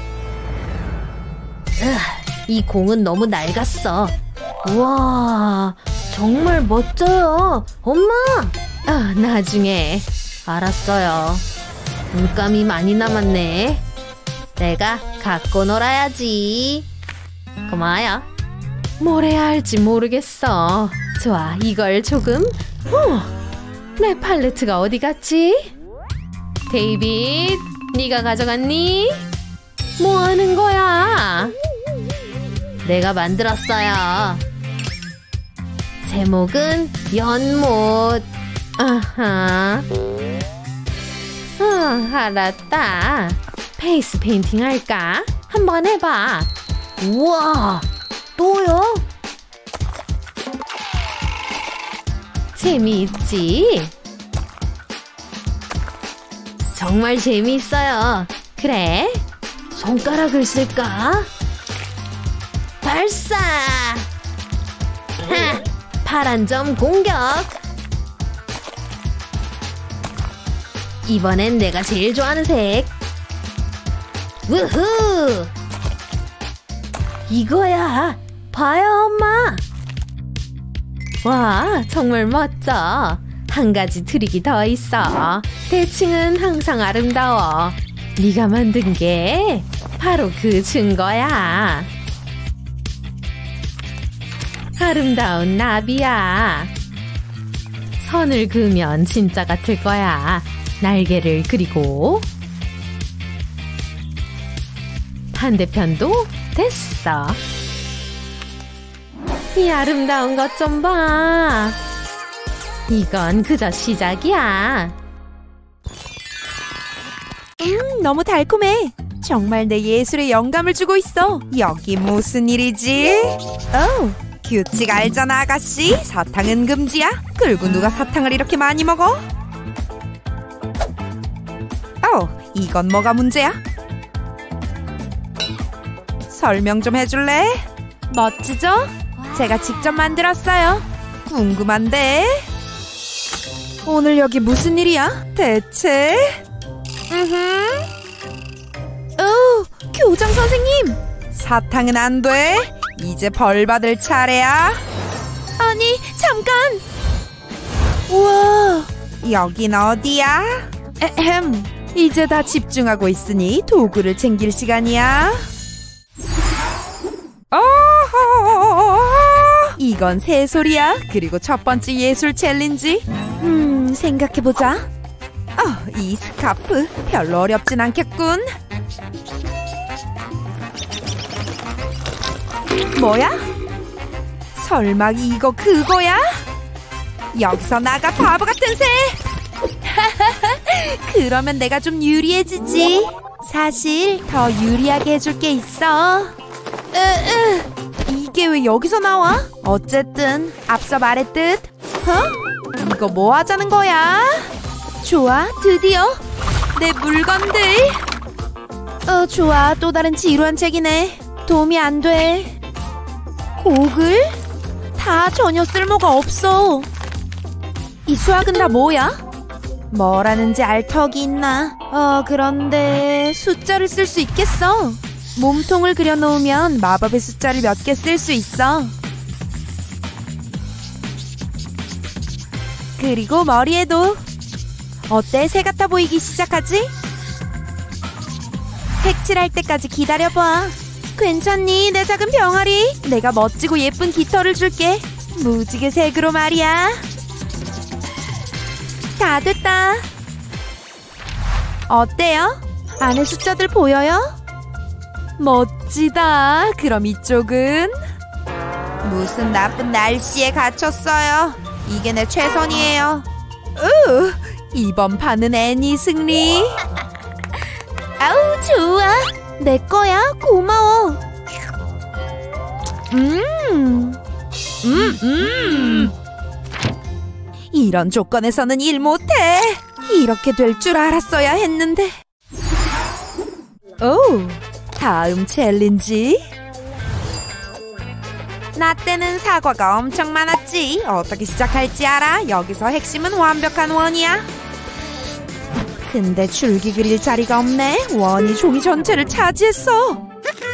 이 공은 너무 낡았어. 우와, 정말 멋져요. 엄마! 나중에. 알았어요. 물감이 많이 남았네. 내가 갖고 놀아야지. 고마워요. 뭘 해야 할지 모르겠어. 좋아, 이걸 조금. 내 팔레트가 어디 갔지? 데이빗, 네가 가져갔니? 뭐 하는 거야? 내가 만들었어요. 제목은 연못. 아하. 알았다. 페이스 페인팅 할까? 한번 해봐. 우와, 또요? 재미있지? 정말 재미있어요. 그래? 손가락을 쓸까? 발사! 파란 점 공격! 이번엔 내가 제일 좋아하는 색. 우후! 이거야. 봐요, 엄마. 와, 정말 멋져. 한 가지 트릭이 더 있어. 대칭은 항상 아름다워. 네가 만든 게 바로 그 증거야. 아름다운 나비야. 선을 그으면 진짜 같을 거야. 날개를 그리고 반대편도 됐어. 이 아름다운 것 좀 봐. 이건 그저 시작이야. 너무 달콤해. 정말 내 예술에 영감을 주고 있어. 여기 무슨 일이지? 규칙 알잖아, 아가씨. 사탕은 금지야. 그리고 누가 사탕을 이렇게 많이 먹어? 이건 뭐가 문제야? 설명 좀 해줄래? 멋지죠? 제가 직접 만들었어요. 궁금한데? 오늘 여기 무슨 일이야? 대체? 교장 선생님! 사탕은 안 돼. 이제 벌 받을 차례야. 아니, 잠깐! 우와, 여긴 어디야? 에헴, 이제 다 집중하고 있으니 도구를 챙길 시간이야. 이건 새소리야. 그리고 첫 번째 예술 챌린지. 생각해보자. 이 스카프 별로 어렵진 않겠군. 뭐야? 설마 이거 그거야? 여기서 나가, 바보 같은 새. 그러면 내가 좀 유리해지지. 사실 더 유리하게 해줄 게 있어. 이게 왜 여기서 나와? 어쨌든 앞서 말했듯. 이거 뭐 하자는 거야? 좋아, 드디어 내 물건들. 좋아, 또 다른 지루한 책이네. 도움이 안 돼. 고글? 다 전혀 쓸모가 없어. 이 수학은 다 뭐야? 뭐라는지 알 턱이 있나? 그런데 숫자를 쓸 수 있겠어. 몸통을 그려놓으면 마법의 숫자를 몇 개 쓸 수 있어. 그리고 머리에도. 어때? 새 같아 보이기 시작하지? 색칠할 때까지 기다려봐. 괜찮니? 내 작은 병아리. 내가 멋지고 예쁜 깃털을 줄게. 무지개 색으로 말이야. 다 됐다. 어때요? 안에 숫자들 보여요? 멋지다. 그럼 이쪽은? 무슨 나쁜 날씨에 갇혔어요. 이게 내 최선이에요. 이번 판은 애니 승리. 아우, 좋아. 내 거야. 고마워. 이런 조건에서는 일 못해. 이렇게 될 줄 알았어야 했는데. 다음 챌린지. 나 때는 사과가 엄청 많았지. 어떻게 시작할지 알아? 여기서 핵심은 완벽한 원이야. 근데 줄기 그릴 자리가 없네. 원이 종이 전체를 차지했어.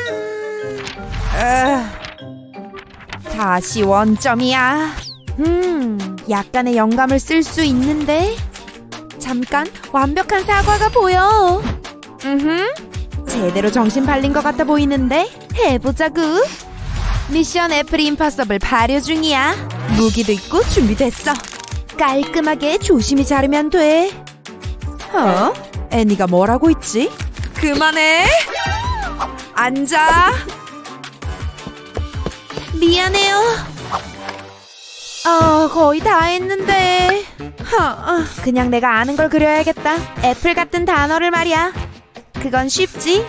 다시 원점이야. 약간의 영감을 쓸 수 있는데. 잠깐, 완벽한 사과가 보여. 제대로 정신 팔린 것 같아 보이는데. 해보자구. 미션 애플 임파서블 발효 중이야. 무기도 있고 준비됐어. 깔끔하게 조심히 자르면 돼. 애니가 뭘 하고 있지? 그만해. 앉아. 미안해요. 거의 다 했는데. 그냥 내가 아는 걸 그려야겠다. 애플 같은 단어를 말이야. 그건 쉽지?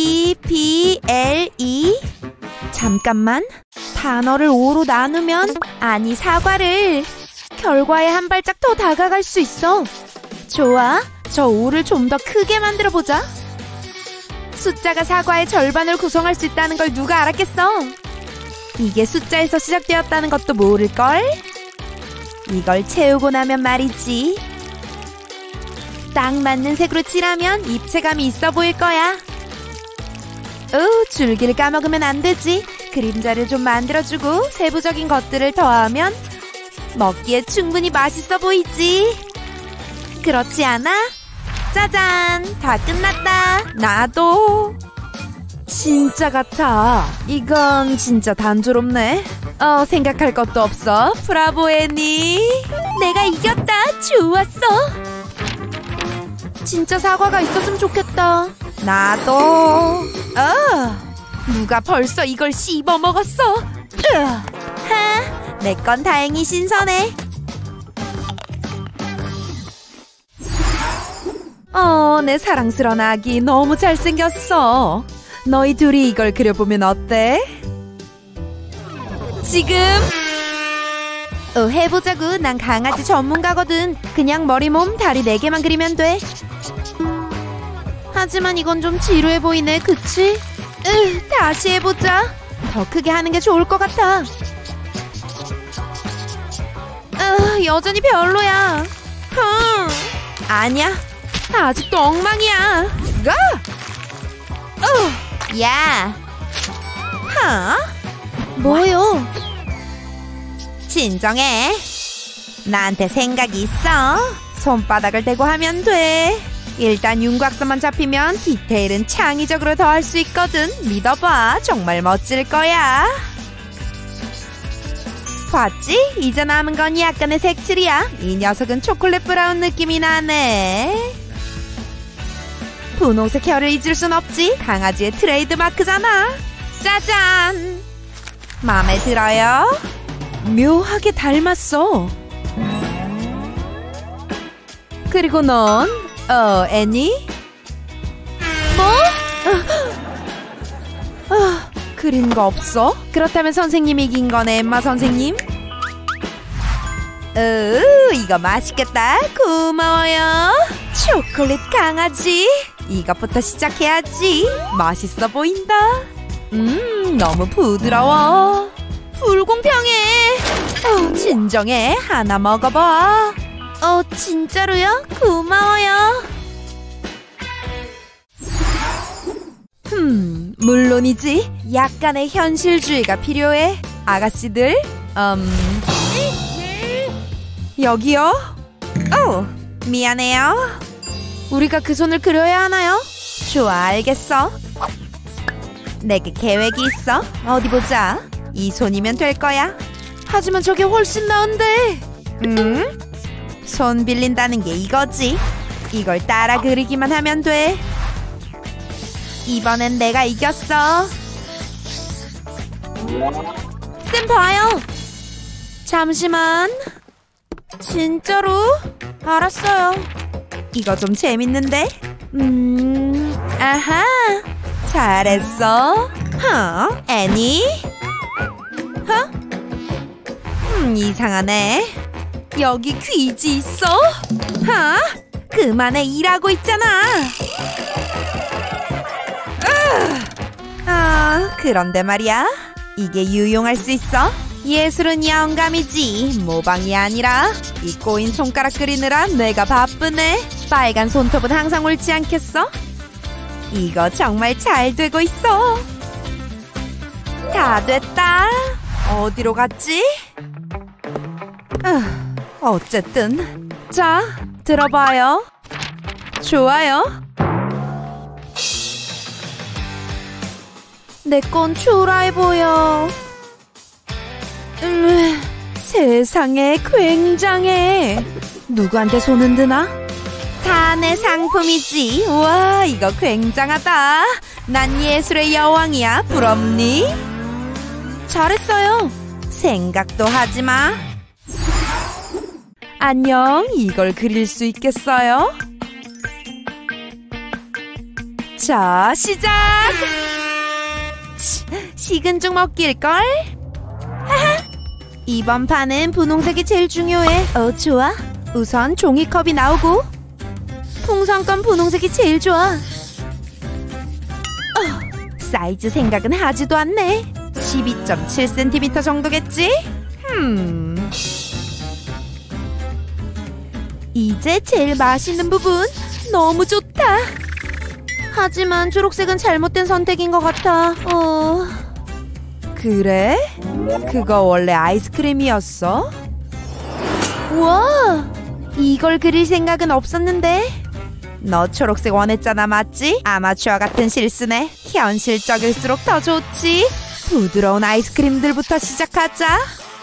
PPLE. 잠깐만. 단어를 5로 나누면, 아니 사과를, 결과에 한 발짝 더 다가갈 수 있어. 좋아. 저 5를 좀 더 크게 만들어보자. 숫자가 사과의 절반을 구성할 수 있다는 걸 누가 알았겠어? 이게 숫자에서 시작되었다는 것도 모를걸? 이걸 채우고 나면 말이지. 딱 맞는 색으로 칠하면 입체감이 있어 보일 거야. 줄기를 까먹으면 안 되지. 그림자를 좀 만들어주고 세부적인 것들을 더하면 먹기에 충분히 맛있어 보이지. 그렇지 않아? 짜잔! 다 끝났다. 나도. 진짜 같아. 이건 진짜 단조롭네. 생각할 것도 없어. 브라보 애니. 내가 이겼다. 좋았어. 진짜 사과가 있었으면 좋겠다. 나도. 누가 벌써 이걸 씹어 먹었어. 내 건 다행히 신선해. 내 사랑스러운 아기 너무 잘생겼어. 너희 둘이 이걸 그려보면 어때? 지금? 해보자구. 난 강아지 전문가거든. 그냥 머리, 몸, 다리 4개만 그리면 돼. 하지만 이건 좀 지루해 보이네, 그치? 다시 해보자. 더 크게 하는 게 좋을 것 같아. 여전히 별로야. 아니야. 아직도 엉망이야. 야, 하? 뭐요? 진정해. 나한테 생각이 있어. 손바닥을 대고 하면 돼. 일단 윤곽선만 잡히면 디테일은 창의적으로 더 할 수 있거든. 믿어봐. 정말 멋질 거야. 봤지? 이제 남은 건 약간의 색칠이야. 이 녀석은 초콜릿 브라운 느낌이 나네. 분홍색 혀를 잊을 순 없지. 강아지의 트레이드 마크잖아. 짜잔. 마음에 들어요? 묘하게 닮았어. 그리고 넌? 애니? 그린 거 없어? 그렇다면 선생님이 이긴 거네, 엠마 선생님. 이거 맛있겠다. 고마워요. 초콜릿 강아지. 이것부터 시작해야지. 맛있어 보인다. 너무 부드러워. 불공평해. 진정해. 하나 먹어봐. 진짜로요? 고마워요. 물론이지. 약간의 현실주의가 필요해. 아가씨들. 여기요? 미안해요. 우리가 그 손을 그려야 하나요? 좋아, 알겠어. 내게 계획이 있어. 어디 보자. 이 손이면 될 거야. 하지만 저게 훨씬 나은데. 손 빌린다는 게 이거지. 이걸 따라 그리기만 하면 돼. 이번엔 내가 이겼어. 쌤 봐요. 잠시만. 진짜로? 알았어요. 이거 좀 재밌는데? 아하. 잘했어. 애니? 이상하네. 여기 귀지 있어? 그만해. 일하고 있잖아. 그런데 말이야. 이게 유용할 수 있어? 예술은 영감이지 모방이 아니라. 이 꼬인 손가락 그리느라 뇌가 바쁘네. 빨간 손톱은 항상 옳지 않겠어? 이거 정말 잘 되고 있어. 다 됐다. 어디로 갔지? 어쨌든 자, 들어봐요. 좋아요. 내 건 초라해 보여. 세상에, 굉장해. 누구한테 손 흔드나? 다 내 상품이지. 와, 이거 굉장하다. 난 예술의 여왕이야. 부럽니? 잘했어요. 생각도 하지 마. 안녕. 이걸 그릴 수 있겠어요? 자, 시작. 식은 죽 먹길걸? 이번 판은 분홍색이 제일 중요해. 좋아. 우선 종이컵이 나오고. 풍선껌 분홍색이 제일 좋아. 사이즈 생각은 하지도 않네. 12.7cm 정도겠지? 이제 제일 맛있는 부분. 너무 좋다. 하지만 초록색은 잘못된 선택인 것 같아. 그래? 그거 원래 아이스크림이었어? 우와! 이걸 그릴 생각은 없었는데. 너 초록색 원했잖아, 맞지? 아마추어 같은 실수네. 현실적일수록 더 좋지. 부드러운 아이스크림들부터 시작하자.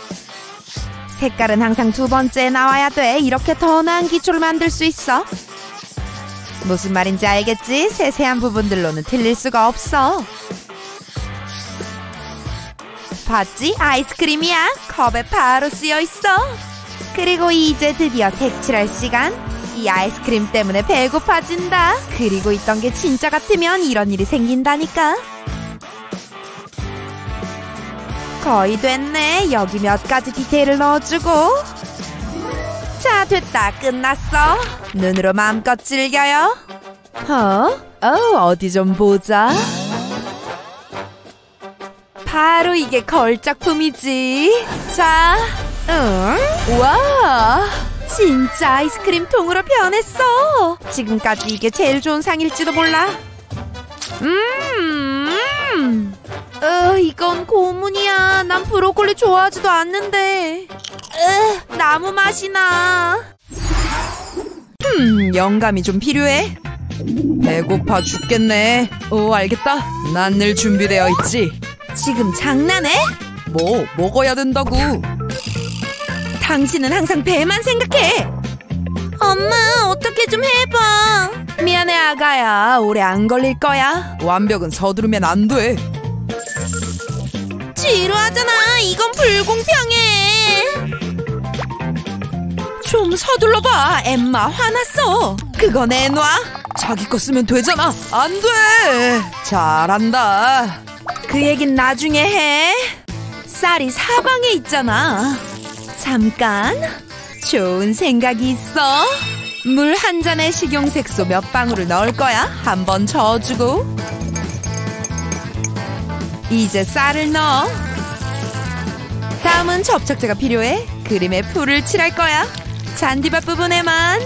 색깔은 항상 두 번째에 나와야 돼. 이렇게 더 나은 기초를 만들 수 있어. 무슨 말인지 알겠지? 세세한 부분들로는 틀릴 수가 없어. 봤지? 아이스크림이야. 컵에 바로 쓰여있어. 그리고 이제 드디어 색칠할 시간. 이 아이스크림 때문에 배고파진다. 그리고 있던 게 진짜 같으면 이런 일이 생긴다니까. 거의 됐네. 여기 몇 가지 디테일을 넣어주고. 자, 됐다. 끝났어. 눈으로 마음껏 즐겨요. 어디 좀 보자. 바로 이게 걸작품이지. 자, 와, 진짜 아이스크림 통으로 변했어. 지금까지 이게 제일 좋은 상일지도 몰라. 이건 고문이야. 난 브로콜리 좋아하지도 않는데. 나무 맛이 나. 영감이 좀 필요해. 배고파 죽겠네. 알겠다. 난 늘 준비되어 있지. 지금 장난해? 뭐 먹어야 된다고. 당신은 항상 배만 생각해. 엄마, 어떻게 좀 해봐. 미안해 아가야. 오래 안 걸릴 거야. 완벽은 서두르면 안 돼. 지루하잖아. 이건 불공평해. 좀 서둘러봐. 엠마 화났어. 그거 내놔. 자기 거 쓰면 되잖아. 안 돼. 잘한다. 그 얘긴 나중에 해. 쌀이 사방에 있잖아. 잠깐. 좋은 생각이 있어. 물 한 잔에 식용색소 몇 방울을 넣을 거야. 한번 저어주고. 이제 쌀을 넣어. 다음은 접착제가 필요해. 그림에 풀을 칠할 거야. 잔디밭 부분에만.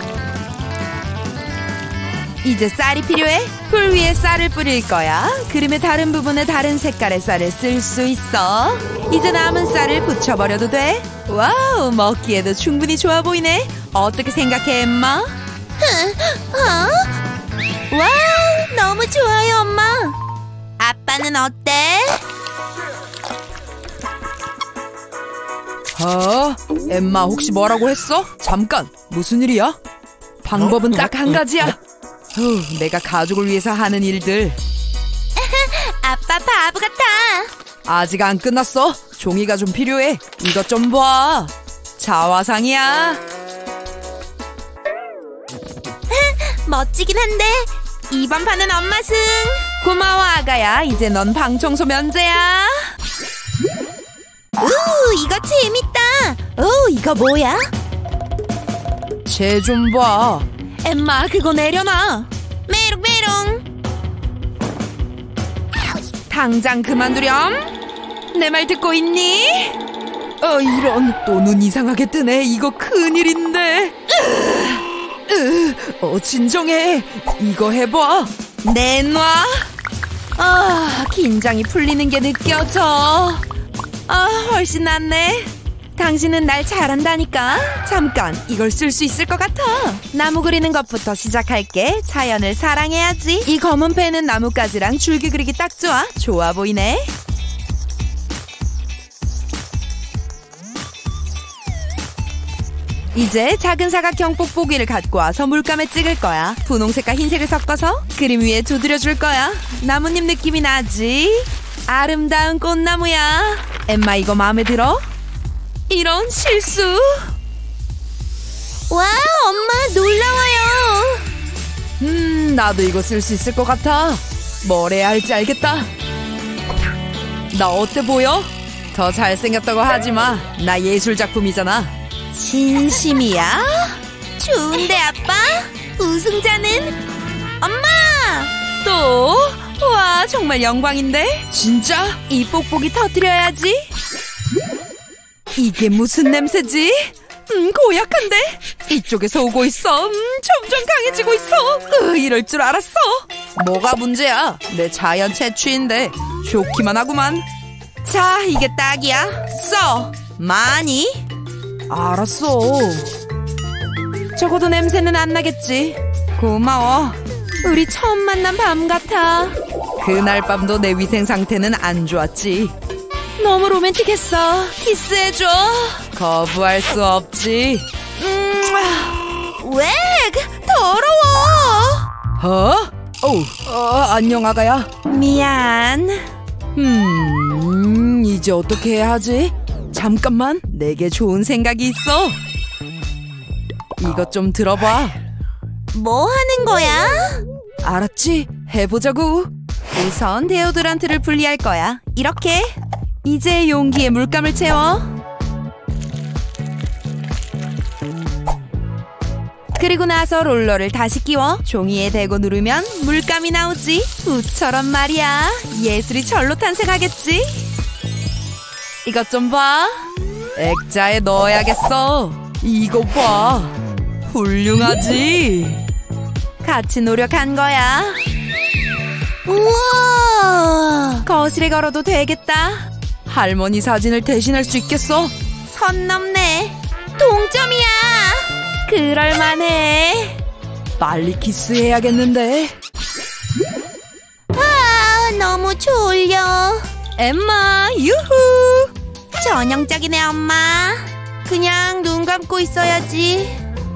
이제 쌀이 필요해. 풀 위에 쌀을 뿌릴 거야. 그림의 다른 부분에 다른 색깔의 쌀을 쓸 수 있어. 이제 남은 쌀을 붙여버려도 돼. 와우, 먹기에도 충분히 좋아 보이네. 어떻게 생각해, 엠마? 와우, 너무 좋아요, 엄마. 아빠는 어때? 엠마 혹시 뭐라고 했어? 잠깐, 무슨 일이야? 방법은 딱 한 가지야. 내가 가족을 위해서 하는 일들. 아빠 바보 같아. 아직 안 끝났어. 종이가 좀 필요해. 이것 좀 봐. 자화상이야. 멋지긴 한데 이번 판은 엄마 승. 고마워 아가야. 이제 넌 방청소 면제야. 이거 재밌다. 이거 뭐야? 쟤 좀 봐. 엠마, 그거 내려놔. 메롱메롱. 당장 그만두렴. 내 말 듣고 있니? 이런. 또 눈 이상하게 뜨네. 이거 큰일인데. 진정해. 이거 해봐. 내놔. 긴장이 풀리는 게 느껴져. 훨씬 낫네. 당신은 날 잘한다니까. 잠깐, 이걸 쓸 수 있을 것 같아. 나무 그리는 것부터 시작할게. 자연을 사랑해야지. 이 검은 펜은 나뭇가지랑 줄기 그리기 딱 좋아. 좋아 보이네. 이제 작은 사각형 뽁뽁이를 갖고 와서 물감에 찍을 거야. 분홍색과 흰색을 섞어서 그림 위에 두드려줄 거야. 나뭇잎 느낌이 나지? 아름다운 꽃나무야. 엠마, 이거 마음에 들어? 이런 실수. 와, 엄마 놀라워요. 나도 이거 쓸 수 있을 것 같아. 뭘 해야 할지 알겠다. 나 어때 보여? 더 잘생겼다고 하지마. 나 예술작품이잖아. 진심이야? 좋은데 아빠? 우승자는? 엄마! 또? 와, 정말 영광인데? 진짜? 이 뽁뽁이 터뜨려야지. 이게 무슨 냄새지? 고약한데? 이쪽에서 오고 있어. 점점 강해지고 있어. 이럴 줄 알았어. 뭐가 문제야? 내 자연 채취인데 좋기만 하구만. 자, 이게 딱이야. 써. 많이? 알았어. 적어도 냄새는 안 나겠지. 고마워. 우리 처음 만난 밤 같아. 그날 밤도 내 위생 상태는 안 좋았지. 너무 로맨틱했어. 키스해줘. 거부할 수 없지. 왜? 더러워. 안녕 아가야. 미안. 이제 어떻게 해야 하지? 잠깐만, 내게 좋은 생각이 있어. 이것 좀 들어봐. 뭐 하는 거야? 알았지? 해보자고. 우선 데오드란트를 분리할 거야. 이렇게. 이제 용기에 물감을 채워. 그리고 나서 롤러를 다시 끼워 종이에 대고 누르면 물감이 나오지. 우처럼 말이야. 예술이 절로 탄생하겠지. 이것 좀 봐. 액자에 넣어야겠어. 이거 봐. 훌륭하지? 같이 노력한 거야. 우와! 거실에 걸어도 되겠다. 할머니 사진을 대신할 수 있겠어. 선 넘네. 동점이야. 그럴만해. 빨리 키스해야겠는데. 아, 너무 졸려. 엠마, 유후. 전형적이네, 엄마. 그냥 눈 감고 있어야지.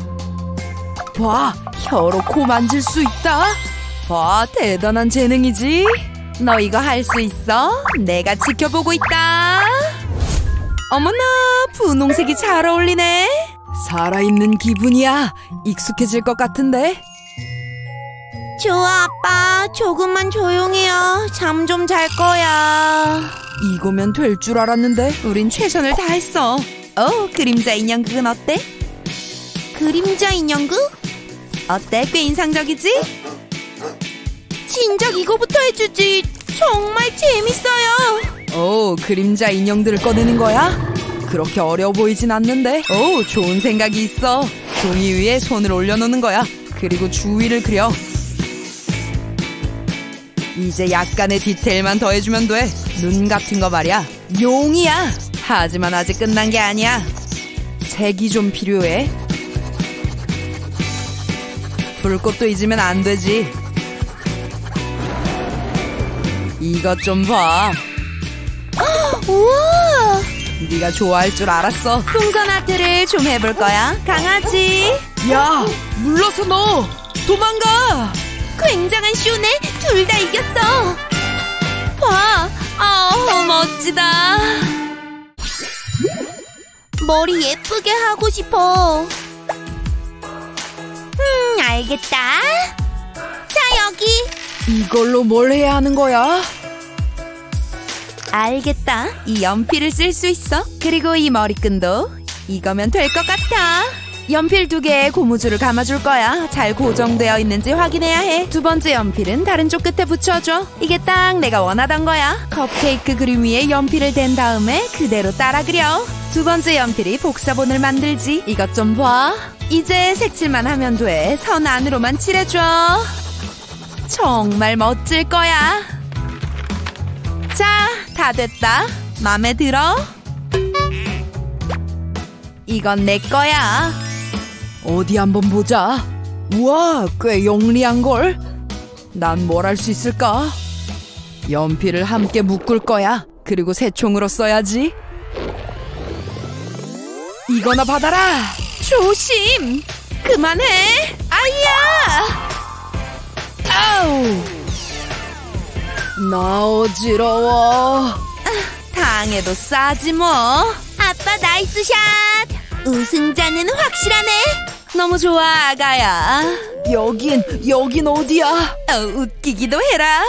봐, 혀로 코 만질 수 있다. 와, 대단한 재능이지. 너 이거 할 수 있어? 내가 지켜보고 있다. 어머나, 분홍색이 잘 어울리네. 살아있는 기분이야. 익숙해질 것 같은데. 좋아, 아빠. 조금만 조용히요. 잠 좀 잘 거야. 이거면 될 줄 알았는데 우린 최선을 다했어. 그림자 인형극은 어때? 그림자 인형극? 어때? 꽤 인상적이지? 진작 이거부터 해주지. 정말 재밌어요. 그림자 인형들을 꺼내는 거야? 그렇게 어려워 보이진 않는데. 좋은 생각이 있어. 종이 위에 손을 올려놓는 거야. 그리고 주위를 그려. 이제 약간의 디테일만 더해주면 돼. 눈 같은 거 말이야. 용이야. 하지만 아직 끝난 게 아니야. 색이 좀 필요해. 불꽃도 잊으면 안 되지. 이것 좀 봐. 우와! 네가 좋아할 줄 알았어. 풍선 아트를 좀 해볼 거야. 강아지. 야, 물러서 너. 도망가. 굉장한 쇼네. 둘 다 이겼어. 봐. 멋지다. 머리 예쁘게 하고 싶어. 알겠다. 자, 여기. 이걸로 뭘 해야 하는 거야? 알겠다. 이 연필을 쓸 수 있어. 그리고 이 머리끈도. 이거면 될 것 같아. 연필 2개에 고무줄을 감아줄 거야. 잘 고정되어 있는지 확인해야 해. 두 번째 연필은 다른 쪽 끝에 붙여줘. 이게 딱 내가 원하던 거야. 컵케이크 그림 위에 연필을 댄 다음에 그대로 따라 그려. 두 번째 연필이 복사본을 만들지. 이것 좀 봐. 이제 색칠만 하면 돼. 선 안으로만 칠해줘. 정말 멋질 거야. 자, 다 됐다. 맘에 들어? 이건 내 거야. 어디 한번 보자. 우와, 꽤 영리한걸. 난 뭘 할 수 있을까? 연필을 함께 묶을 거야. 그리고 새총으로 써야지. 이거나 받아라. 조심. 그만해. 아이야. 아우. 나 어지러워. 당해도 싸지 뭐. 아빠 나이스 샷. 우승자는 확실하네. 너무 좋아, 아가야. 여긴 어디야? 웃기기도 해라.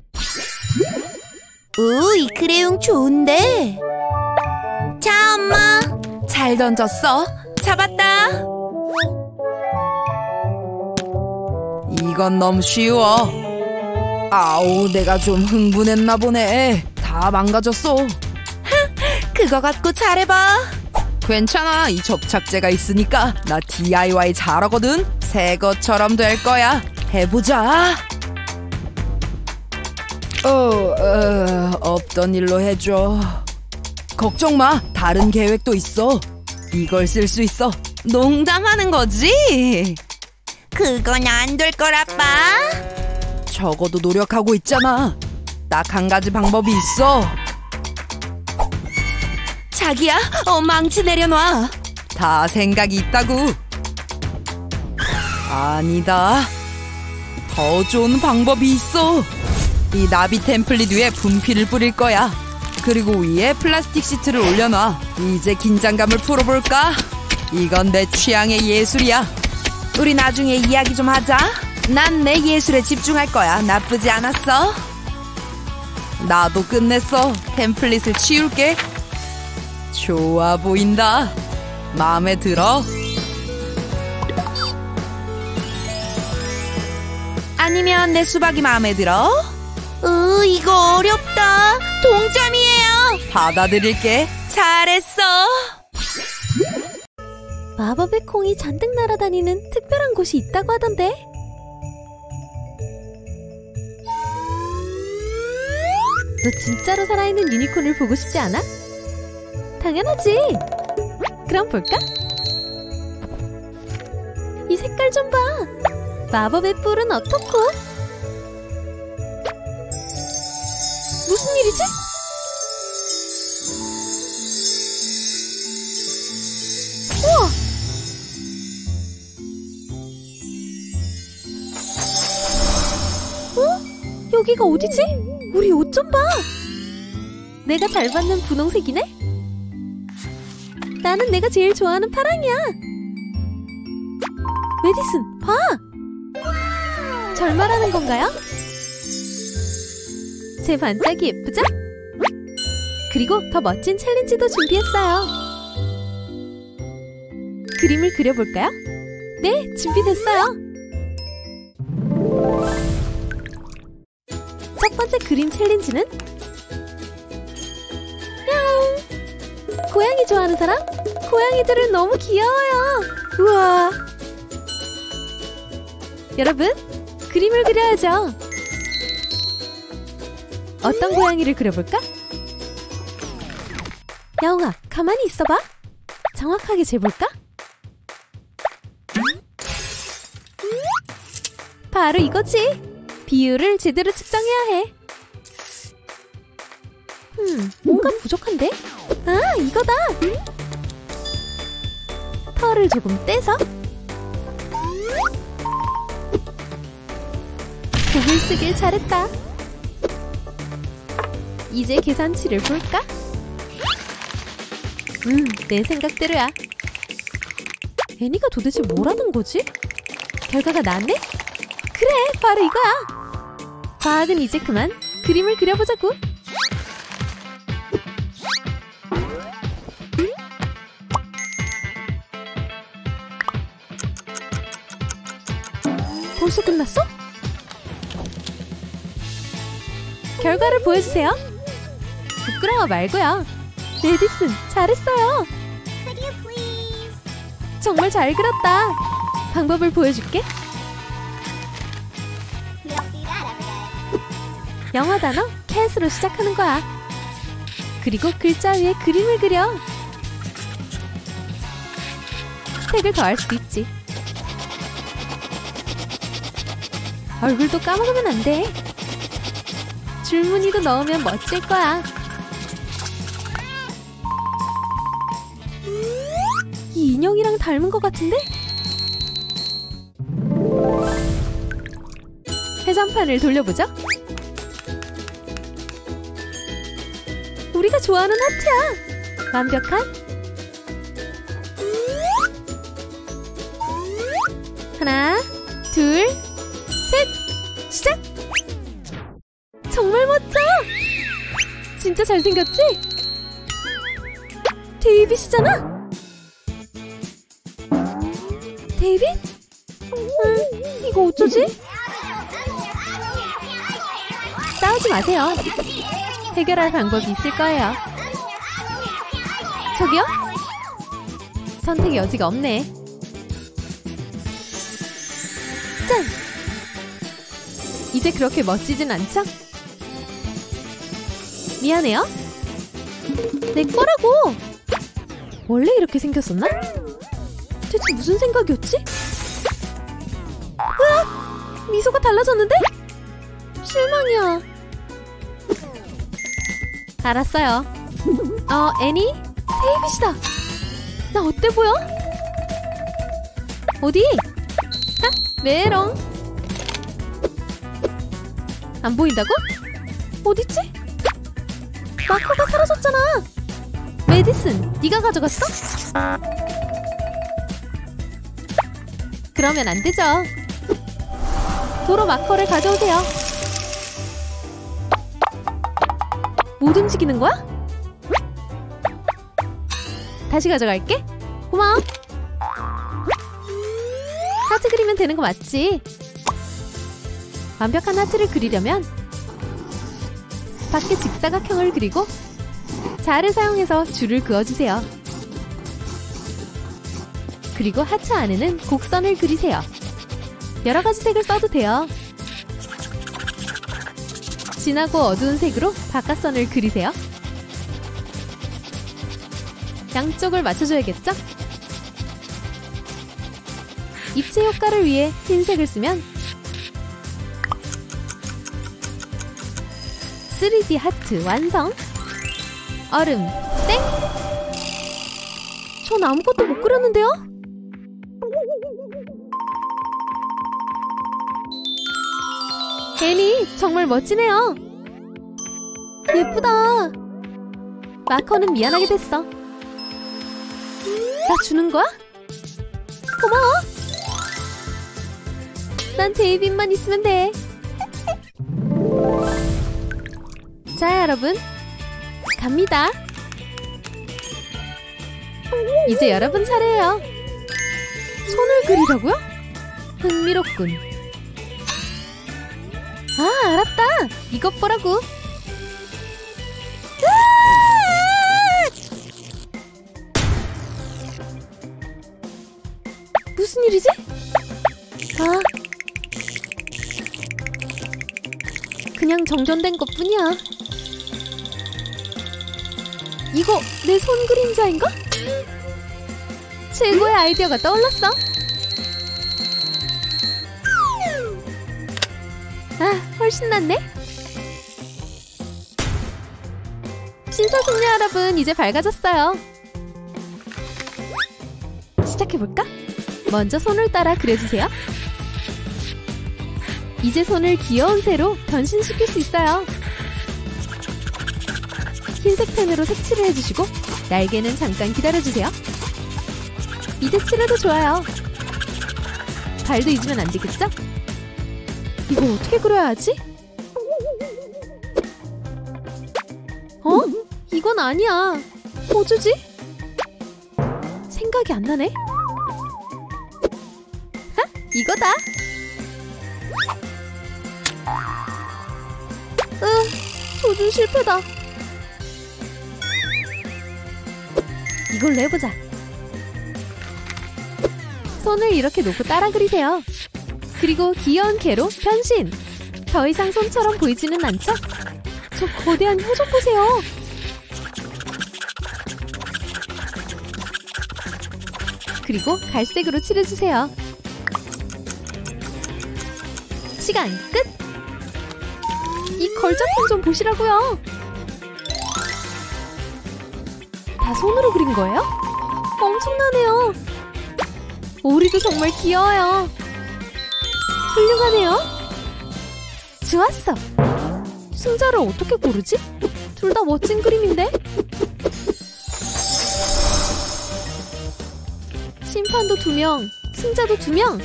이 크레용 좋은데. 자, 엄마. 잘 던졌어. 잡았다. 이건 너무 쉬워. 아우, 내가 좀 흥분했나 보네. 다 망가졌어. 그거 갖고 잘해봐. 괜찮아. 이 접착제가 있으니까 나 DIY 잘하거든. 새 것처럼 될 거야. 해보자. 없던 일로 해줘. 걱정 마. 다른 계획도 있어. 이걸 쓸 수 있어. 농담하는 거지? 그건 안 될 걸, 아빠. 적어도 노력하고 있잖아. 딱 한 가지 방법이 있어. 자기야, 망치 내려놔. 다 생각이 있다고. 아니다. 더 좋은 방법이 있어. 이 나비 템플릿 위에 분필을 뿌릴 거야. 그리고 위에 플라스틱 시트를 올려놔. 이제 긴장감을 풀어볼까? 이건 내 취향의 예술이야. 우리 나중에 이야기 좀 하자. 난 내 예술에 집중할 거야. 나쁘지 않았어. 나도 끝냈어. 템플릿을 치울게. 좋아 보인다. 마음에 들어? 아니면 내 수박이 마음에 들어? 이거 어렵다. 동점이에요. 받아들일게. 잘했어. 마법의 콩이 잔뜩 날아다니는 특별한 곳이 있다고 하던데. 너 진짜로 살아있는 유니콘을 보고 싶지 않아? 당연하지. 그럼 볼까? 이 색깔 좀 봐. 마법의 뿔은 어떻고? 무슨 일이지? 우와! 어? 여기가 어디지? 우리 옷 좀 봐! 내가 잘 받는 분홍색이네? 나는 내가 제일 좋아하는 파랑이야! 메디슨, 봐! 절말하는 건가요? 제 반짝이 예쁘죠? 그리고 더 멋진 챌린지도 준비했어요. 그림을 그려볼까요? 네, 준비됐어요. 첫 번째 그림 챌린지는 야옹! 고양이 좋아하는 사람? 고양이들은 너무 귀여워요. 우와! 여러분, 그림을 그려야죠. 어떤 고양이를 그려볼까? 야옹아, 가만히 있어봐. 정확하게 재볼까? 바로 이거지. 비율을 제대로 측정해야 해. 뭔가 부족한데? 아, 이거다. 털을 조금 떼서 곡을 쓰길 잘했다. 이제 계산치를 볼까? 내 생각대로야. 애니가 도대체 뭐라는 거지? 결과가 나네? 그래, 바로 이거야. 과학은 이제 그만 그림을 그려보자고. 벌써 끝났어? 결과를 보여주세요. 부끄러워 말고요. 메디슨, 잘했어요. 정말 잘 그렸다. 방법을 보여줄게. 영어 단어 cat으로 시작하는 거야. 그리고 글자 위에 그림을 그려. 색을 더할 수도 있지. 얼굴도 까먹으면 안 돼. 줄무늬도 넣으면 멋질 거야. 이 인형이랑 닮은 것 같은데? 해전판을 돌려보죠. 우리가 좋아하는 하트야. 완벽한? 하나, 둘, 셋! 시작! 정말 멋져! 진짜 잘생겼지? 데이빗이잖아? 데이빗? 이거 어쩌지? 싸우지 마세요. 해결할 방법이 있을 거예요. 저기요? 선택의 여지가 없네. 짠! 이제 그렇게 멋지진 않죠? 미안해요. 내 거라고! 원래 이렇게 생겼었나? 대체 무슨 생각이었지? 으악! 미소가 달라졌는데? 실망이야. 알았어요. 애니? 데이빗이다. 나 어때 보여? 어디? 아, 메롱. 안 보인다고? 어딨지? 마커가 사라졌잖아. 메디슨, 네가 가져갔어? 그러면 안 되죠. 도로 마커를 가져오세요. 못 움직이는 거야? 다시 가져갈게. 고마워. 하트 그리면 되는 거 맞지? 완벽한 하트를 그리려면 밖에 직사각형을 그리고 자를 사용해서 줄을 그어주세요. 그리고 하트 안에는 곡선을 그리세요. 여러 가지 색을 써도 돼요. 진하고 어두운 색으로 바깥선을 그리세요. 양쪽을 맞춰줘야겠죠? 입체 효과를 위해 흰색을 쓰면 3D 하트 완성! 얼음 땡! 전 아무것도 못 그렸는데요? 애니 정말 멋지네요. 예쁘다. 마커는 미안하게 됐어. 나 주는 거야? 고마워. 난 데이빗만 있으면 돼. 자, 여러분 갑니다. 이제 여러분 차례예요. 손을 그리라고요? 흥미롭군. 아, 알았다. 이것 보라고. 무슨 일이지? 아, 그냥 정전된 것뿐이야. 이거 내 손 그림자인가? 최고의 아이디어가 떠올랐어. 아, 훨씬 낫네. 신사숙녀 여러분, 이제 밝아졌어요. 시작해볼까? 먼저 손을 따라 그려주세요. 이제 손을 귀여운 새로 변신시킬 수 있어요. 흰색 펜으로 색칠을 해주시고 날개는 잠깐 기다려주세요. 이제 칠해도 좋아요. 발도 잊으면 안 되겠죠? 이거 어떻게 그려야 하지? 어? 이건 아니야. 뭐 주지? 생각이 안 나네. 하? 이거다. 조준 실패다. 이걸로 해보자. 손을 이렇게 놓고 따라 그리세요. 그리고 귀여운 개로 변신! 더 이상 손처럼 보이지는 않죠? 저 거대한 혀 좀 보세요! 그리고 갈색으로 칠해주세요. 시간 끝! 이 걸작품 좀 보시라고요! 다 손으로 그린 거예요? 엄청나네요! 오리도 정말 귀여워요! 훌륭하네요. 좋았어. 승자를 어떻게 고르지? 둘 다 멋진 그림인데? 심판도 2명, 승자도 2명.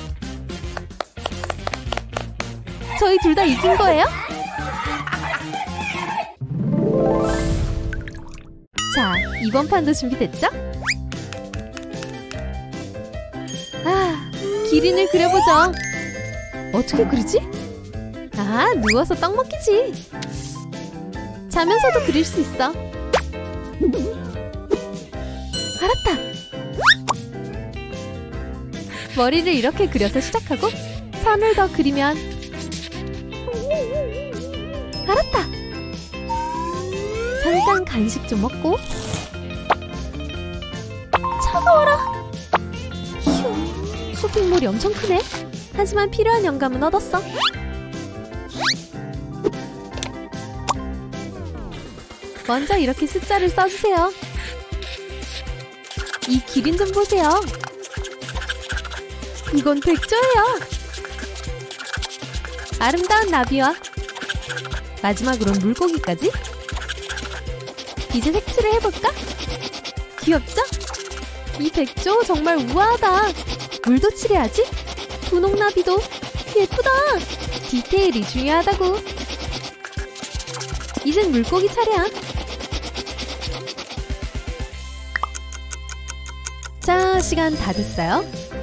저희 둘 다 이긴 거예요? 자, 이번 판도 준비됐죠? 아, 기린을 그려보죠. 어떻게 그리지? 아, 누워서 떡 먹기지. 자면서도 그릴 수 있어. 알았다. 머리를 이렇게 그려서 시작하고 선을 더 그리면. 알았다. 잠깐 간식 좀 먹고. 차가워라. 휴, 쇼핑몰이 엄청 크네. 하지만 필요한 영감은 얻었어. 먼저 이렇게 숫자를 써주세요. 이 기린 좀 보세요. 이건 백조예요. 아름다운 나비와 마지막으론 물고기까지. 이제 색칠을 해볼까? 귀엽죠? 이 백조 정말 우아하다. 물도 칠해야지. 분홍나비도 예쁘다. 디테일이 중요하다고. 이젠 물고기 차례야. 자, 시간 다 됐어요.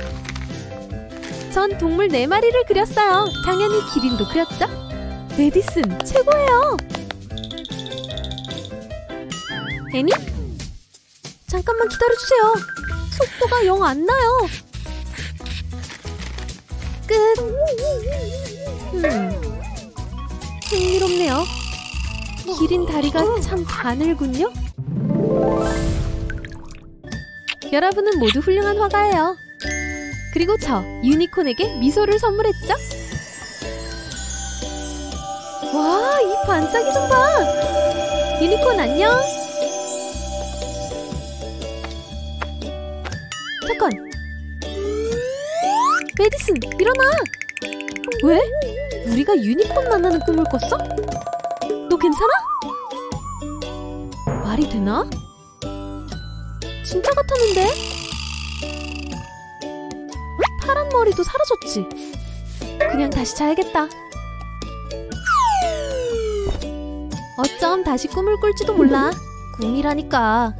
전 동물 4마리를 그렸어요. 당연히 기린도 그렸죠? 메디슨 최고예요. 애니? 잠깐만 기다려주세요. 속도가 영 안 나요. 끝. 흥미롭네요. 기린 다리가 참 가늘군요. 여러분은 모두 훌륭한 화가예요. 그리고 저 유니콘에게 미소를 선물했죠. 와, 이 반짝이 좀 봐. 유니콘 안녕. 잠깐. 메디슨, 일어나. 왜? 우리가 유니콘 만나는 꿈을 꿨어? 너 괜찮아? 말이 되나? 진짜 같았는데? 파란 머리도 사라졌지? 그냥 다시 자야겠다. 어쩜 다시 꿈을 꿀지도 몰라. 꿈이라니까.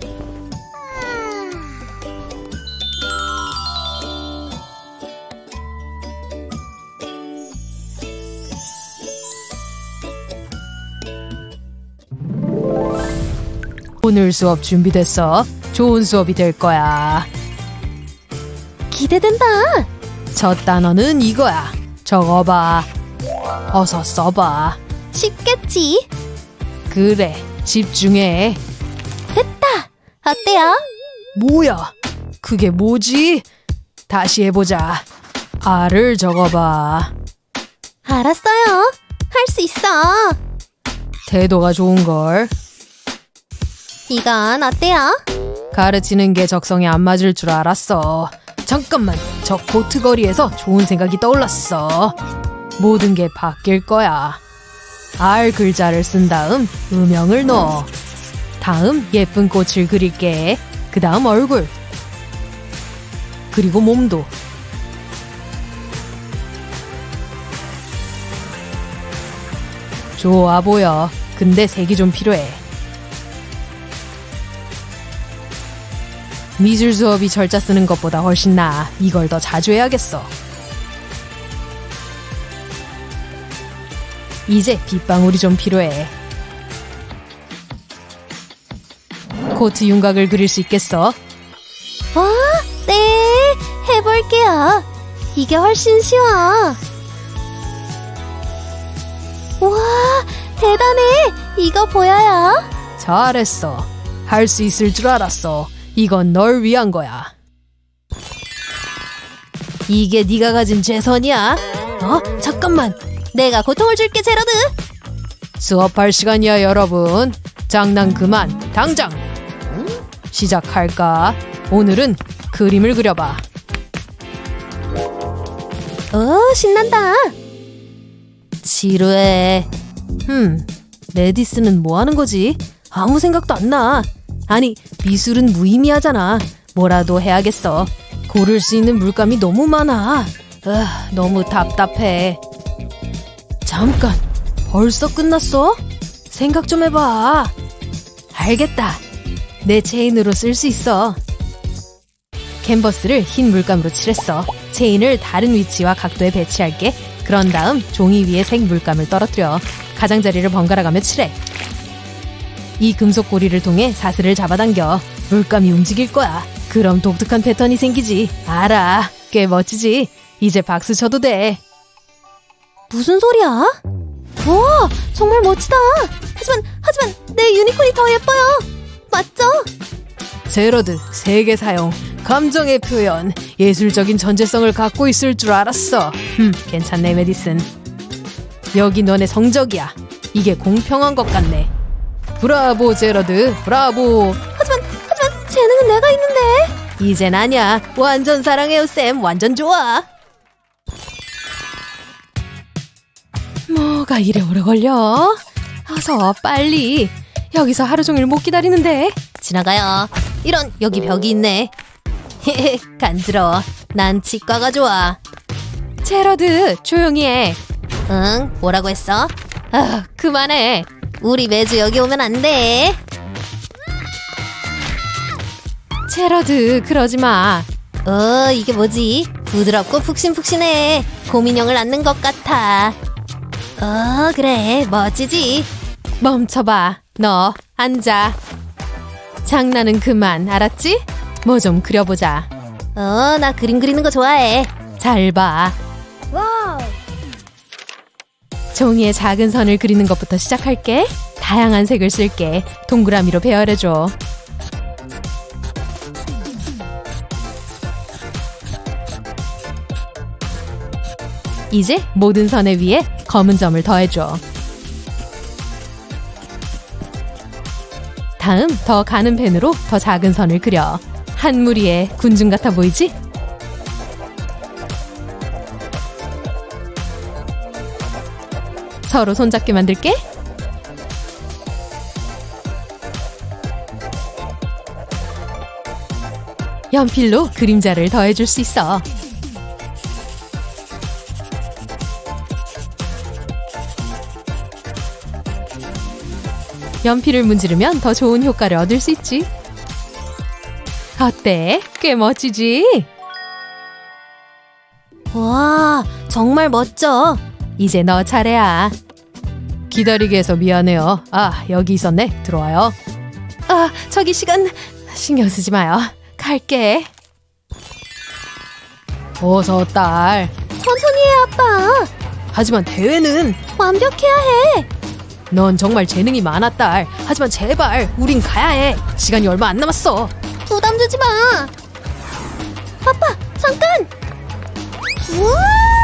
오늘 수업 준비됐어? 좋은 수업이 될 거야. 기대된다. 첫 단어는 이거야. 적어봐. 어서 써봐. 쉽겠지? 그래, 집중해. 됐다. 어때요? 뭐야? 그게 뭐지? 다시 해보자. R을 적어봐. 알았어요. 할 수 있어. 태도가 좋은걸. 이건 어때요? 가르치는 게 적성에 안 맞을 줄 알았어. 잠깐만, 저 코트 거리에서 좋은 생각이 떠올랐어. 모든 게 바뀔 거야. R 글자를 쓴 다음 음영을 넣어. 다음 예쁜 꽃을 그릴게. 그 다음 얼굴. 그리고 몸도. 좋아 보여. 근데 색이 좀 필요해. 미술 수업이 절자 쓰는 것보다 훨씬 나아. 이걸 더 자주 해야겠어. 이제 빗방울이 좀 필요해. 코트 윤곽을 그릴 수 있겠어? 네, 해볼게요. 이게 훨씬 쉬워. 와, 대단해. 이거 보여요? 잘했어. 할 수 있을 줄 알았어. 이건 널 위한 거야. 이게 네가 가진 최선이야? 잠깐만. 내가 고통을 줄게, 제러드. 수업할 시간이야, 여러분. 장난 그만. 당장. 시작할까? 오늘은 그림을 그려봐. 신난다. 지루해. 메디슨은 뭐 하는 거지? 아무 생각도 안 나. 아니, 미술은 무의미하잖아. 뭐라도 해야겠어. 고를 수 있는 물감이 너무 많아. 너무 답답해. 잠깐, 벌써 끝났어? 생각 좀 해봐. 알겠다. 내 체인으로 쓸 수 있어. 캔버스를 흰 물감으로 칠했어. 체인을 다른 위치와 각도에 배치할게. 그런 다음 종이 위에 색 물감을 떨어뜨려. 가장자리를 번갈아가며 칠해. 이 금속 고리를 통해 사슬을 잡아당겨. 물감이 움직일 거야. 그럼 독특한 패턴이 생기지. 알아. 꽤 멋지지? 이제 박수 쳐도 돼. 무슨 소리야? 와, 정말 멋지다. 하지만 내 유니콘이 더 예뻐요. 맞죠? 제러드, 세계 사용, 감정의 표현, 예술적인 전재성을 갖고 있을 줄 알았어. 괜찮네, 메디슨. 여기 너네 성적이야. 이게 공평한 것 같네. 브라보, 제러드, 브라보. 하지만 재능은 내가 있는데. 이젠 아냐. 완전 사랑해요, 쌤. 완전 좋아. 뭐가 이래 오래 걸려? 어서 빨리. 여기서 하루 종일 못 기다리는데. 지나가요. 이런, 여기 벽이 있네. 간지러워. 난 치과가 좋아. 제러드, 조용히 해. 응, 뭐라고 했어? 그만해. 우리 매주 여기 오면 안 돼. 제러드, 그러지 마. 이게 뭐지? 부드럽고 푹신푹신해. 곰인형을 안는 것 같아. 그래, 멋지지? 멈춰봐. 너 앉아. 장난은 그만, 알았지? 뭐 좀 그려보자. 나 그림 그리는 거 좋아해. 잘 봐. 와우. 종이에 작은 선을 그리는 것부터 시작할게. 다양한 색을 쓸게. 동그라미로 배열해줘. 이제 모든 선의 위에 검은 점을 더해줘. 다음 더 가는 펜으로 더 작은 선을 그려. 한 무리의 군중 같아 보이지? 서로 손잡게 만들게. 연필로 그림자를 더해줄 수 있어. 연필을 문지르면 더 좋은 효과를 얻을 수 있지. 어때? 꽤 멋지지? 와, 정말 멋져. 이제 너 차례야. 기다리게 해서 미안해요. 아, 여기 있었네. 들어와요. 아, 저기 시간 신경 쓰지 마요. 갈게. 어서 딸. 천천히 해, 아빠. 하지만 대회는 완벽해야 해. 넌 정말 재능이 많아 딸. 하지만 제발 우린 가야 해. 시간이 얼마 안 남았어. 부담 주지 마. 아빠, 잠깐. 우와!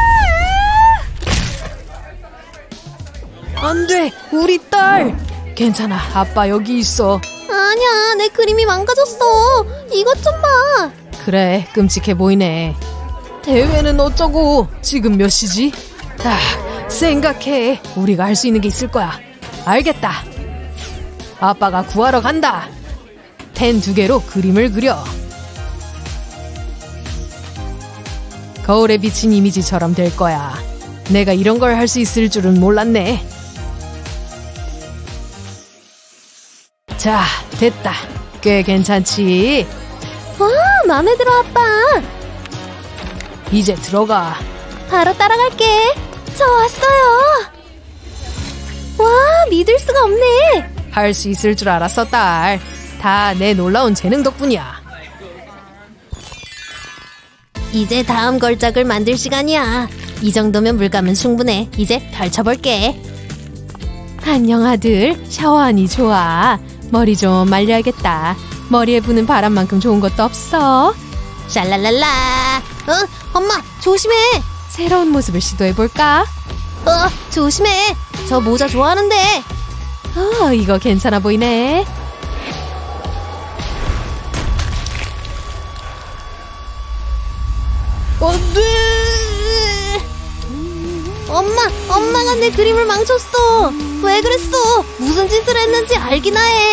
안 돼. 우리 딸. 괜찮아. 아빠 여기 있어. 아니야, 내 그림이 망가졌어. 이것 좀 봐. 그래, 끔찍해 보이네. 대회는 어쩌고. 지금 몇 시지? 아, 생각해. 우리가 할 수 있는 게 있을 거야. 알겠다. 아빠가 구하러 간다. 펜 2개로 그림을 그려. 거울에 비친 이미지처럼 될 거야. 내가 이런 걸 할 수 있을 줄은 몰랐네. 자, 됐다. 꽤 괜찮지? 와, 마음에 들어, 아빠. 이제 들어가. 바로 따라갈게. 저 왔어요. 와, 믿을 수가 없네. 할 수 있을 줄 알았어, 딸. 다 내 놀라운 재능 덕분이야. 이제 다음 걸작을 만들 시간이야. 이 정도면 물감은 충분해. 이제 펼쳐볼게. 안녕 아들. 샤워하니 좋아. 머리 좀 말려야겠다. 머리에 부는 바람만큼 좋은 것도 없어. 샬랄랄라. 엄마, 조심해. 새로운 모습을 시도해볼까? 조심해. 저 모자 좋아하는데. 이거 괜찮아 보이네. 엄마가 내 그림을 망쳤어. 왜 그랬어? 무슨 짓을 했는지 알기나 해.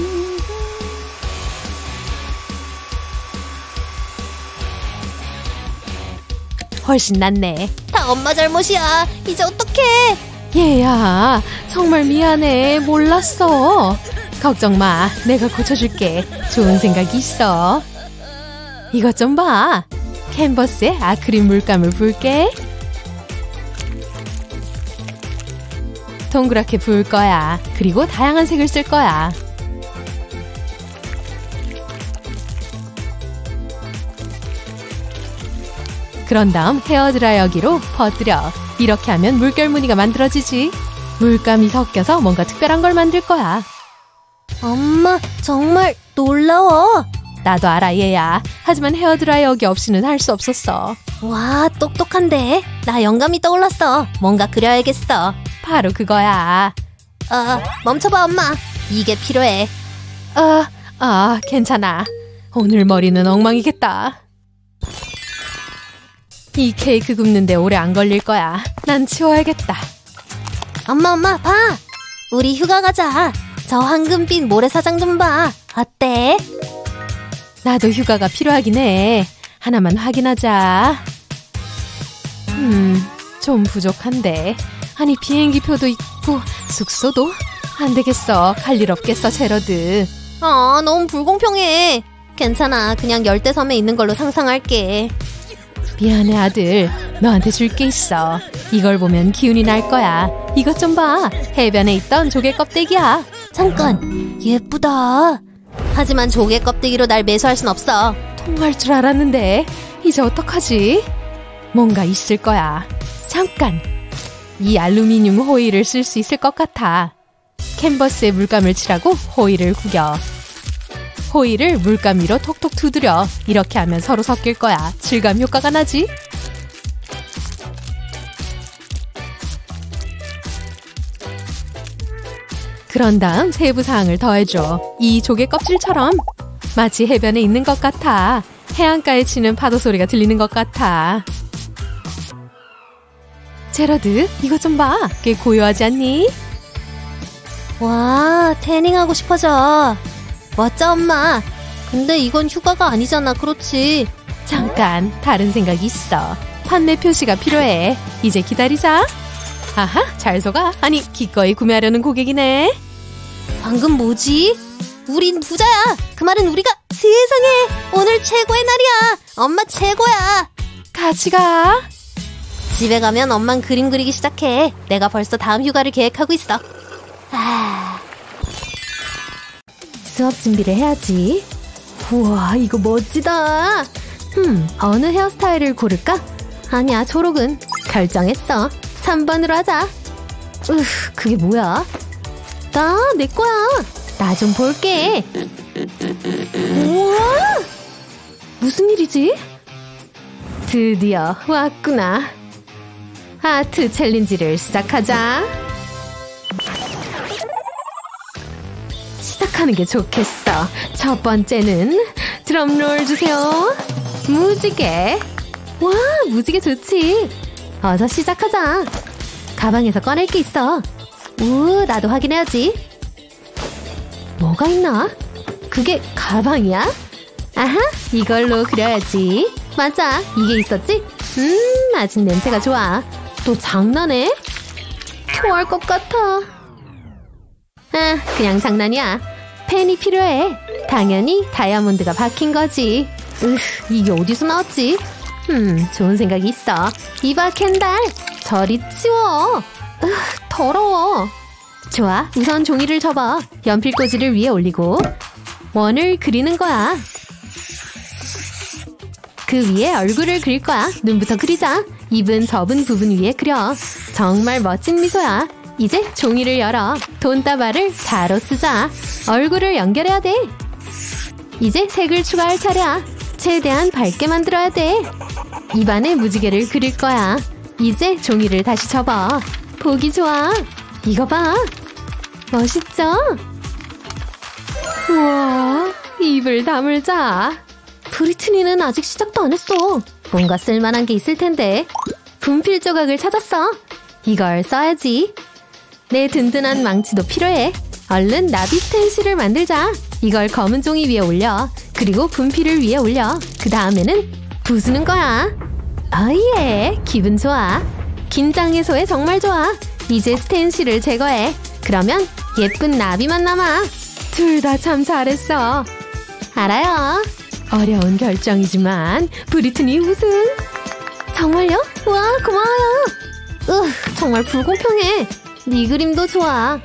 훨씬 낫네. 다 엄마 잘못이야. 이제 어떡해. 얘야, 정말 미안해. 몰랐어. 걱정 마. 내가 고쳐줄게. 좋은 생각이 있어. 이것 좀 봐. 캔버스에 아크릴 물감을 부을게. 동그랗게 부을 거야. 그리고 다양한 색을 쓸 거야. 그런 다음 헤어드라이어기로 퍼뜨려. 이렇게 하면 물결 무늬가 만들어지지. 물감이 섞여서 뭔가 특별한 걸 만들 거야. 엄마, 정말 놀라워. 나도 알아, 얘야. 하지만 헤어드라이어기 없이는 할 수 없었어. 와, 똑똑한데. 나 영감이 떠올랐어. 뭔가 그려야겠어. 바로 그거야. 멈춰봐, 엄마. 이게 필요해. 괜찮아. 오늘 머리는 엉망이겠다. 이 케이크 굽는데 오래 안 걸릴 거야. 난 치워야겠다. 엄마, 봐. 우리 휴가 가자. 저 황금빛 모래사장 좀 봐. 어때? 나도 휴가가 필요하긴 해. 하나만 확인하자. 좀 부족한데. 아니, 비행기표도 있고 숙소도? 안 되겠어. 갈 일 없겠어, 제러드. 너무 불공평해. 괜찮아. 그냥 열대섬에 있는 걸로 상상할게. 미안해, 아들. 너한테 줄 게 있어. 이걸 보면 기운이 날 거야. 이것 좀 봐. 해변에 있던 조개 껍데기야. 잠깐. 예쁘다. 하지만 조개 껍데기로 날 매수할 순 없어. 통할 줄 알았는데. 이제 어떡하지? 뭔가 있을 거야. 잠깐. 이 알루미늄 호일을 쓸 수 있을 것 같아. 캔버스에 물감을 칠하고 호일을 구겨. 호일을 물감 위로 톡톡 두드려. 이렇게 하면 서로 섞일 거야. 질감 효과가 나지? 그런 다음 세부 사항을 더해줘. 이 조개 껍질처럼 마치 해변에 있는 것 같아. 해안가에 치는 파도 소리가 들리는 것 같아. 제라드, 이것 좀 봐. 꽤 고요하지 않니? 와, 태닝하고 싶어져. 멋져, 엄마. 근데 이건 휴가가 아니잖아, 그렇지? 잠깐, 다른 생각이 있어. 판매 표시가 필요해. 이제 기다리자. 아하, 잘 속아. 아니, 기꺼이 구매하려는 고객이네. 방금 뭐지? 우린 부자야. 그 말은 우리가 세상에 오늘 최고의 날이야. 엄마 최고야. 같이 가. 집에 가면 엄만 그림 그리기 시작해. 내가 벌써 다음 휴가를 계획하고 있어. 수업 준비를 해야지. 우와, 이거 멋지다. 어느 헤어스타일을 고를까? 아니야, 초록은 결정했어. 3번으로 하자. 그게 뭐야? 내 거야. 나 좀 볼게. 우와! 무슨 일이지? 드디어 왔구나. 아트 챌린지를 시작하자. 시작하는 게 좋겠어. 첫 번째는 드럼롤 주세요. 무지개. 와, 무지개 좋지. 어서 시작하자. 가방에서 꺼낼 게 있어. 나도 확인해야지. 뭐가 있나? 그게 가방이야? 아하, 이걸로 그려야지. 맞아, 이게 있었지? 아직 냄새가 좋아. 또 장난해? 토할 것 같아. 그냥 장난이야. 펜이 필요해. 당연히 다이아몬드가 박힌 거지. 이게 어디서 나왔지? 좋은 생각이 있어. 이봐, 캔달. 저리 치워. 더러워. 좋아, 우선 종이를 접어. 연필꽂이를 위에 올리고 원을 그리는 거야. 그 위에 얼굴을 그릴 거야. 눈부터 그리자. 입은 접은 부분 위에 그려. 정말 멋진 미소야. 이제 종이를 열어. 돈다발을 가로 쓰자. 얼굴을 연결해야 돼. 이제 색을 추가할 차례야. 최대한 밝게 만들어야 돼. 입안에 무지개를 그릴 거야. 이제 종이를 다시 접어. 보기 좋아. 이거 봐. 멋있죠? 우와, 입을 다물자. 브리트니는 아직 시작도 안 했어. 뭔가 쓸만한 게 있을 텐데. 분필 조각을 찾았어. 이걸 써야지. 내 든든한 망치도 필요해. 얼른 나비 스텐실을 만들자. 이걸 검은 종이 위에 올려. 그리고 분필을 위에 올려. 그 다음에는 부수는 거야. 어예, 기분 좋아. 긴장 해소에 정말 좋아. 이제 스텐실을 제거해. 그러면 예쁜 나비만 남아. 둘 다 참 잘했어. 알아요. 어려운 결정이지만 브리트니 우승. 정말요? 와, 고마워요. 정말 불공평해. 네 그림도 좋아.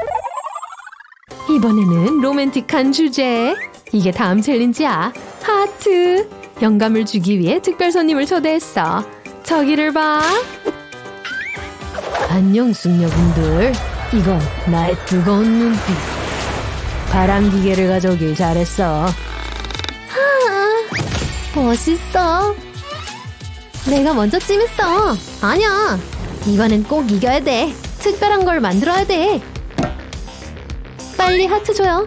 이번에는 로맨틱한 주제. 이게 다음 챌린지야. 하트. 영감을 주기 위해 특별 손님을 초대했어. 저기를 봐. 안녕, 숙녀분들. 이건 나의 뜨거운 눈빛. 바람 기계를 가져오길 잘했어. 멋있어. 내가 먼저 찜했어. 아니야, 이번엔 꼭 이겨야 돼. 특별한 걸 만들어야 돼. 빨리 하트 줘요.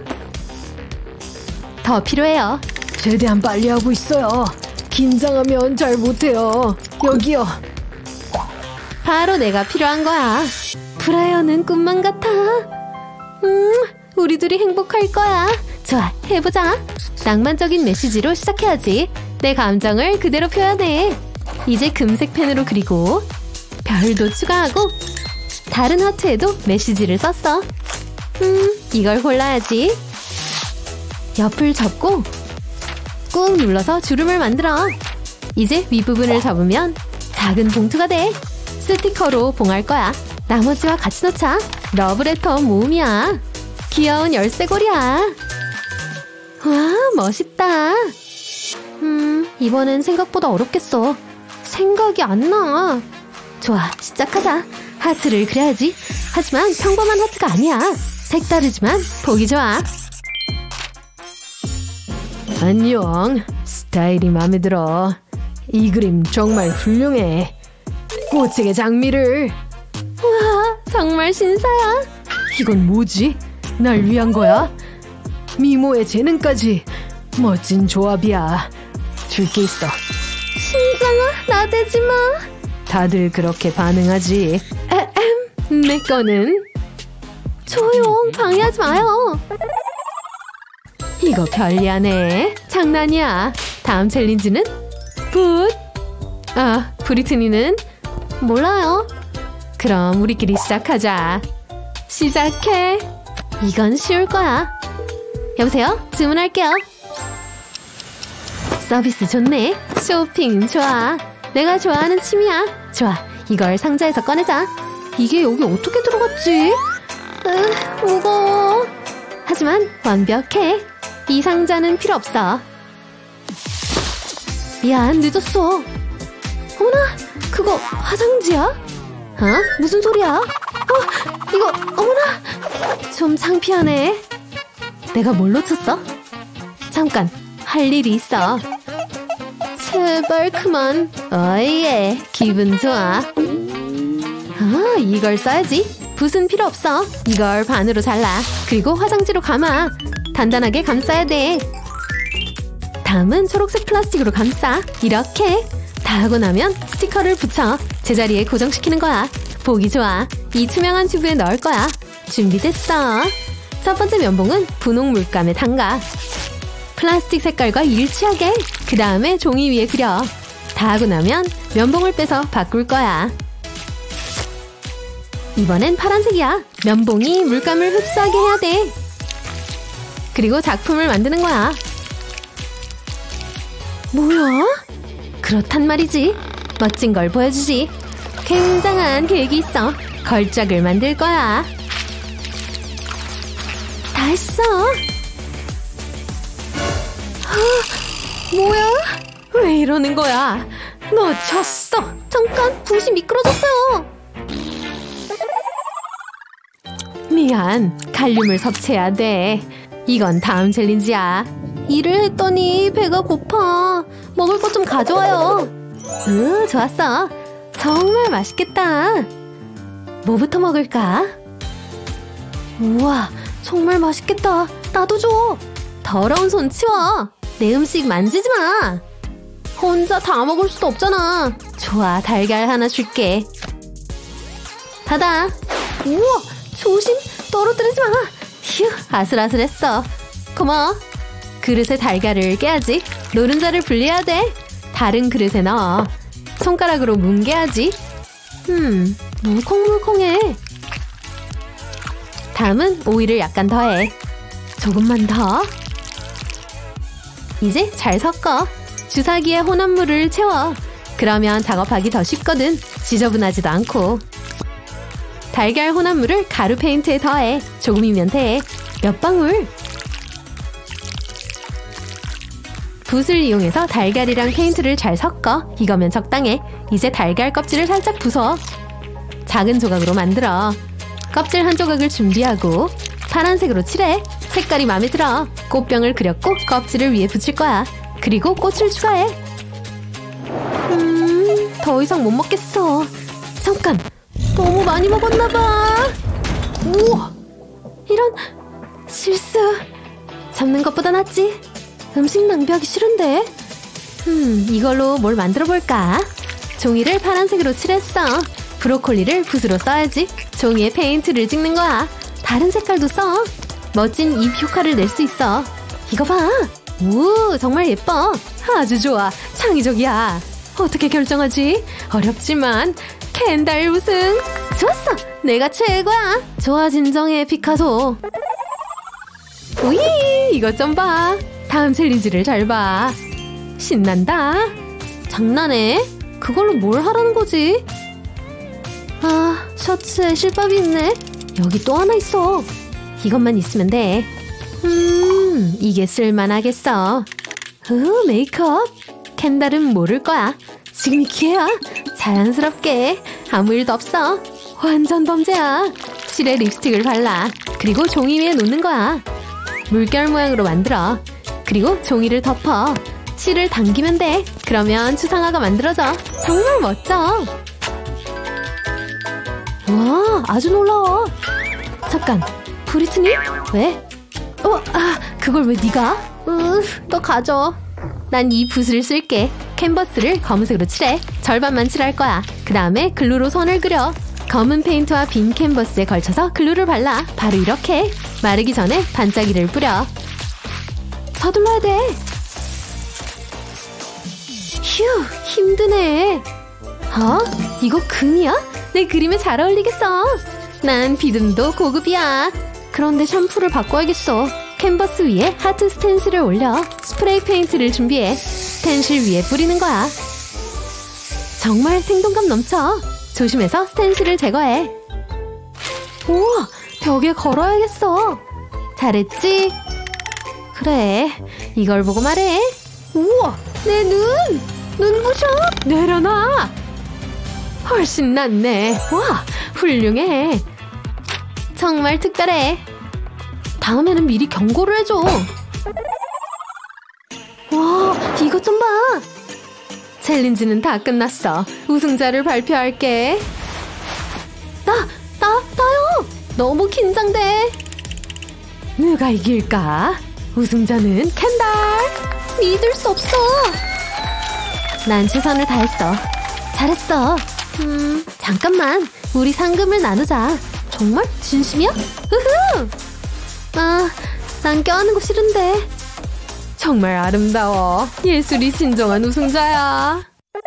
더 필요해요. 최대한 빨리 하고 있어요. 긴장하면 잘 못해요. 여기요. 바로 내가 필요한 거야. 브라이언은 꿈만 같아. 우리 둘이 행복할 거야. 좋아, 해보자. 낭만적인 메시지로 시작해야지. 내 감정을 그대로 표현해. 이제 금색 펜으로 그리고 별도 추가하고 다른 하트에도 메시지를 썼어. 이걸 골라야지. 옆을 접고 꾹 눌러서 주름을 만들어. 이제 윗부분을 접으면 작은 봉투가 돼. 스티커로 봉할 거야. 나머지와 같이 넣자. 러브레터 모음이야. 귀여운 열쇠고리야. 와, 멋있다. 이번엔 생각보다 어렵겠어. 생각이 안 나. 좋아, 시작하자. 하트를 그려야지. 하지만 평범한 하트가 아니야. 색다르지만 보기 좋아. 안녕. 스타일이 마음에 들어. 이 그림 정말 훌륭해. 꽃의 장미를. 와, 정말 신사야. 이건 뭐지? 날 위한 거야? 미모의 재능까지. 멋진 조합이야. 줄 게 있어. 심장아, 나대지 마. 다들 그렇게 반응하지. 내 거는 조용, 방해하지 마요. 이거 편리하네. 장난이야. 다음 챌린지는 붓. 브리트니는 몰라요. 그럼 우리끼리 시작하자. 시작해. 이건 쉬울 거야. 여보세요? 주문할게요. 서비스 좋네. 쇼핑 좋아. 내가 좋아하는 취미야. 좋아, 이걸 상자에서 꺼내자. 이게 여기 어떻게 들어갔지? 무거워. 하지만 완벽해. 이 상자는 필요 없어. 미안, 늦었어. 어머나, 그거 화장지야? 무슨 소리야? 이거, 어머나! 좀 창피하네. 내가 뭘 놓쳤어? 잠깐, 할 일이 있어. 제발 그만. 어예, 기분 좋아. 이걸 써야지. 붓은 필요 없어. 이걸 반으로 잘라. 그리고 화장지로 감아. 단단하게 감싸야 돼. 다음은 초록색 플라스틱으로 감싸. 이렇게. 다 하고 나면 스티커를 붙여 제자리에 고정시키는 거야. 보기 좋아. 이 투명한 튜브에 넣을 거야. 준비됐어. 첫 번째 면봉은 분홍 물감에 담가. 플라스틱 색깔과 일치하게. 그 다음에 종이 위에 그려. 다 하고 나면 면봉을 빼서 바꿀 거야. 이번엔 파란색이야. 면봉이 물감을 흡수하게 해야 돼. 그리고 작품을 만드는 거야. 뭐야? 그렇단 말이지. 멋진 걸 보여주지. 굉장한 계획이 있어. 걸작을 만들 거야. 다 했어. 뭐야? 왜 이러는 거야? 너 졌어. 잠깐, 붓이 미끄러졌어요. 미안, 칼륨을 섭취해야 돼. 이건 다음 챌린지야. 일을 했더니 배가 고파. 먹을 것 좀 가져와요. 좋았어. 정말 맛있겠다. 뭐부터 먹을까? 우와, 정말 맛있겠다. 나도 줘. 더러운 손 치워. 내 음식 만지지 마. 혼자 다 먹을 수도 없잖아. 좋아, 달걀 하나 줄게. 닫아. 우와, 조심, 떨어뜨리지 마. 휴, 아슬아슬했어. 고마워. 그릇에 달걀을 깨야지. 노른자를 분리해야 돼. 다른 그릇에 넣어. 손가락으로 뭉개야지. 물컹물컹해. 다음은 오일을 약간 더해. 조금만 더. 이제 잘 섞어. 주사기에 혼합물을 채워. 그러면 작업하기 더 쉽거든. 지저분하지도 않고. 달걀 혼합물을 가루 페인트에 더해. 조금이면 돼. 몇 방울. 붓을 이용해서 달걀이랑 페인트를 잘 섞어. 이거면 적당해. 이제 달걀 껍질을 살짝 부숴. 작은 조각으로 만들어. 껍질 한 조각을 준비하고 파란색으로 칠해. 색깔이 마음에 들어. 꽃병을 그렸고 껍질을 위에 붙일 거야. 그리고 꽃을 추가해. 더 이상 못 먹겠어. 잠깐, 너무 많이 먹었나봐. 우와, 이런 실수. 잡는 것보다 낫지. 음식 낭비하기 싫은데. 이걸로 뭘 만들어 볼까? 종이를 파란색으로 칠했어. 브로콜리를 붓으로 써야지. 종이에 페인트를 찍는 거야. 다른 색깔도 써. 멋진 잎 효과를 낼 수 있어. 이거 봐. 오, 정말 예뻐. 아주 좋아. 창의적이야. 어떻게 결정하지? 어렵지만 켄달 우승. 좋았어. 내가 최고야. 좋아, 진정해, 피카소. 우이, 이것 좀 봐. 다음 챌린지를 잘 봐. 신난다. 장난해? 그걸로 뭘 하라는 거지? 셔츠에 실밥이 있네. 여기 또 하나 있어. 이것만 있으면 돼. 이게 쓸만하겠어. 메이크업. 켄달은 모를 거야. 지금이 기회야. 자연스럽게. 아무 일도 없어. 완전 범죄야. 실에 립스틱을 발라. 그리고 종이 위에 놓는 거야. 물결 모양으로 만들어. 그리고 종이를 덮어. 실을 당기면 돼. 그러면 추상화가 만들어져. 정말 멋져. 와, 아주 놀라워. 잠깐, 브리트니? 왜? 그걸 왜 네가? 너 가져. 난 이 붓을 쓸게. 캔버스를 검은색으로 칠해. 절반만 칠할 거야. 그 다음에 글루로 선을 그려. 검은 페인트와 빈 캔버스에 걸쳐서 글루를 발라. 바로 이렇게. 마르기 전에 반짝이를 뿌려. 서둘러야 돼. 휴, 힘드네. 이거 금이야? 내 그림에 잘 어울리겠어. 난 비듬도 고급이야. 그런데 샴푸를 바꿔야겠어. 캔버스 위에 하트 스텐실을 올려. 스프레이 페인트를 준비해. 스텐실 위에 뿌리는 거야. 정말 생동감 넘쳐. 조심해서 스텐실을 제거해. 우와, 벽에 걸어야겠어. 잘했지? 그래, 이걸 보고 말해. 우와, 내 눈부셔. 내려놔. 훨씬 낫네. 와, 훌륭해. 정말 특별해. 다음에는 미리 경고를 해줘. 와, 이것 좀 봐. 챌린지는 다 끝났어. 우승자를 발표할게. 나요. 너무 긴장돼. 누가 이길까? 우승자는 캔달. 믿을 수 없어. 난 최선을 다했어. 잘했어. 잠깐만. 우리 상금을 나누자. 정말? 진심이야? 으흐! 난 껴안는 거 싫은데. 정말 아름다워. 예술이 진정한 우승자야.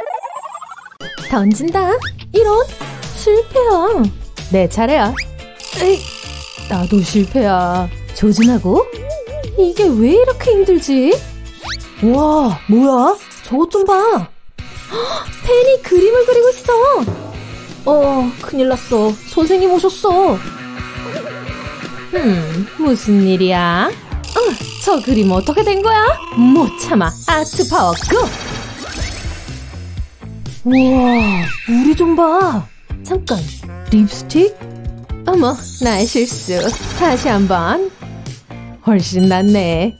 던진다. 이런 실패야. 내 차례야. 에이, 나도 실패야. 조준하고. 이게 왜 이렇게 힘들지? 와, 뭐야? 저것 좀 봐. 펜이 그림을 그리고 있어. 큰일 났어. 선생님 오셨어. 무슨 일이야? 저 그림 어떻게 된 거야? 못 참아. 아트 파워 고! 우와, 우리 좀 봐. 잠깐, 립스틱? 어머, 나의 실수. 다시 한번. 훨씬 낫네.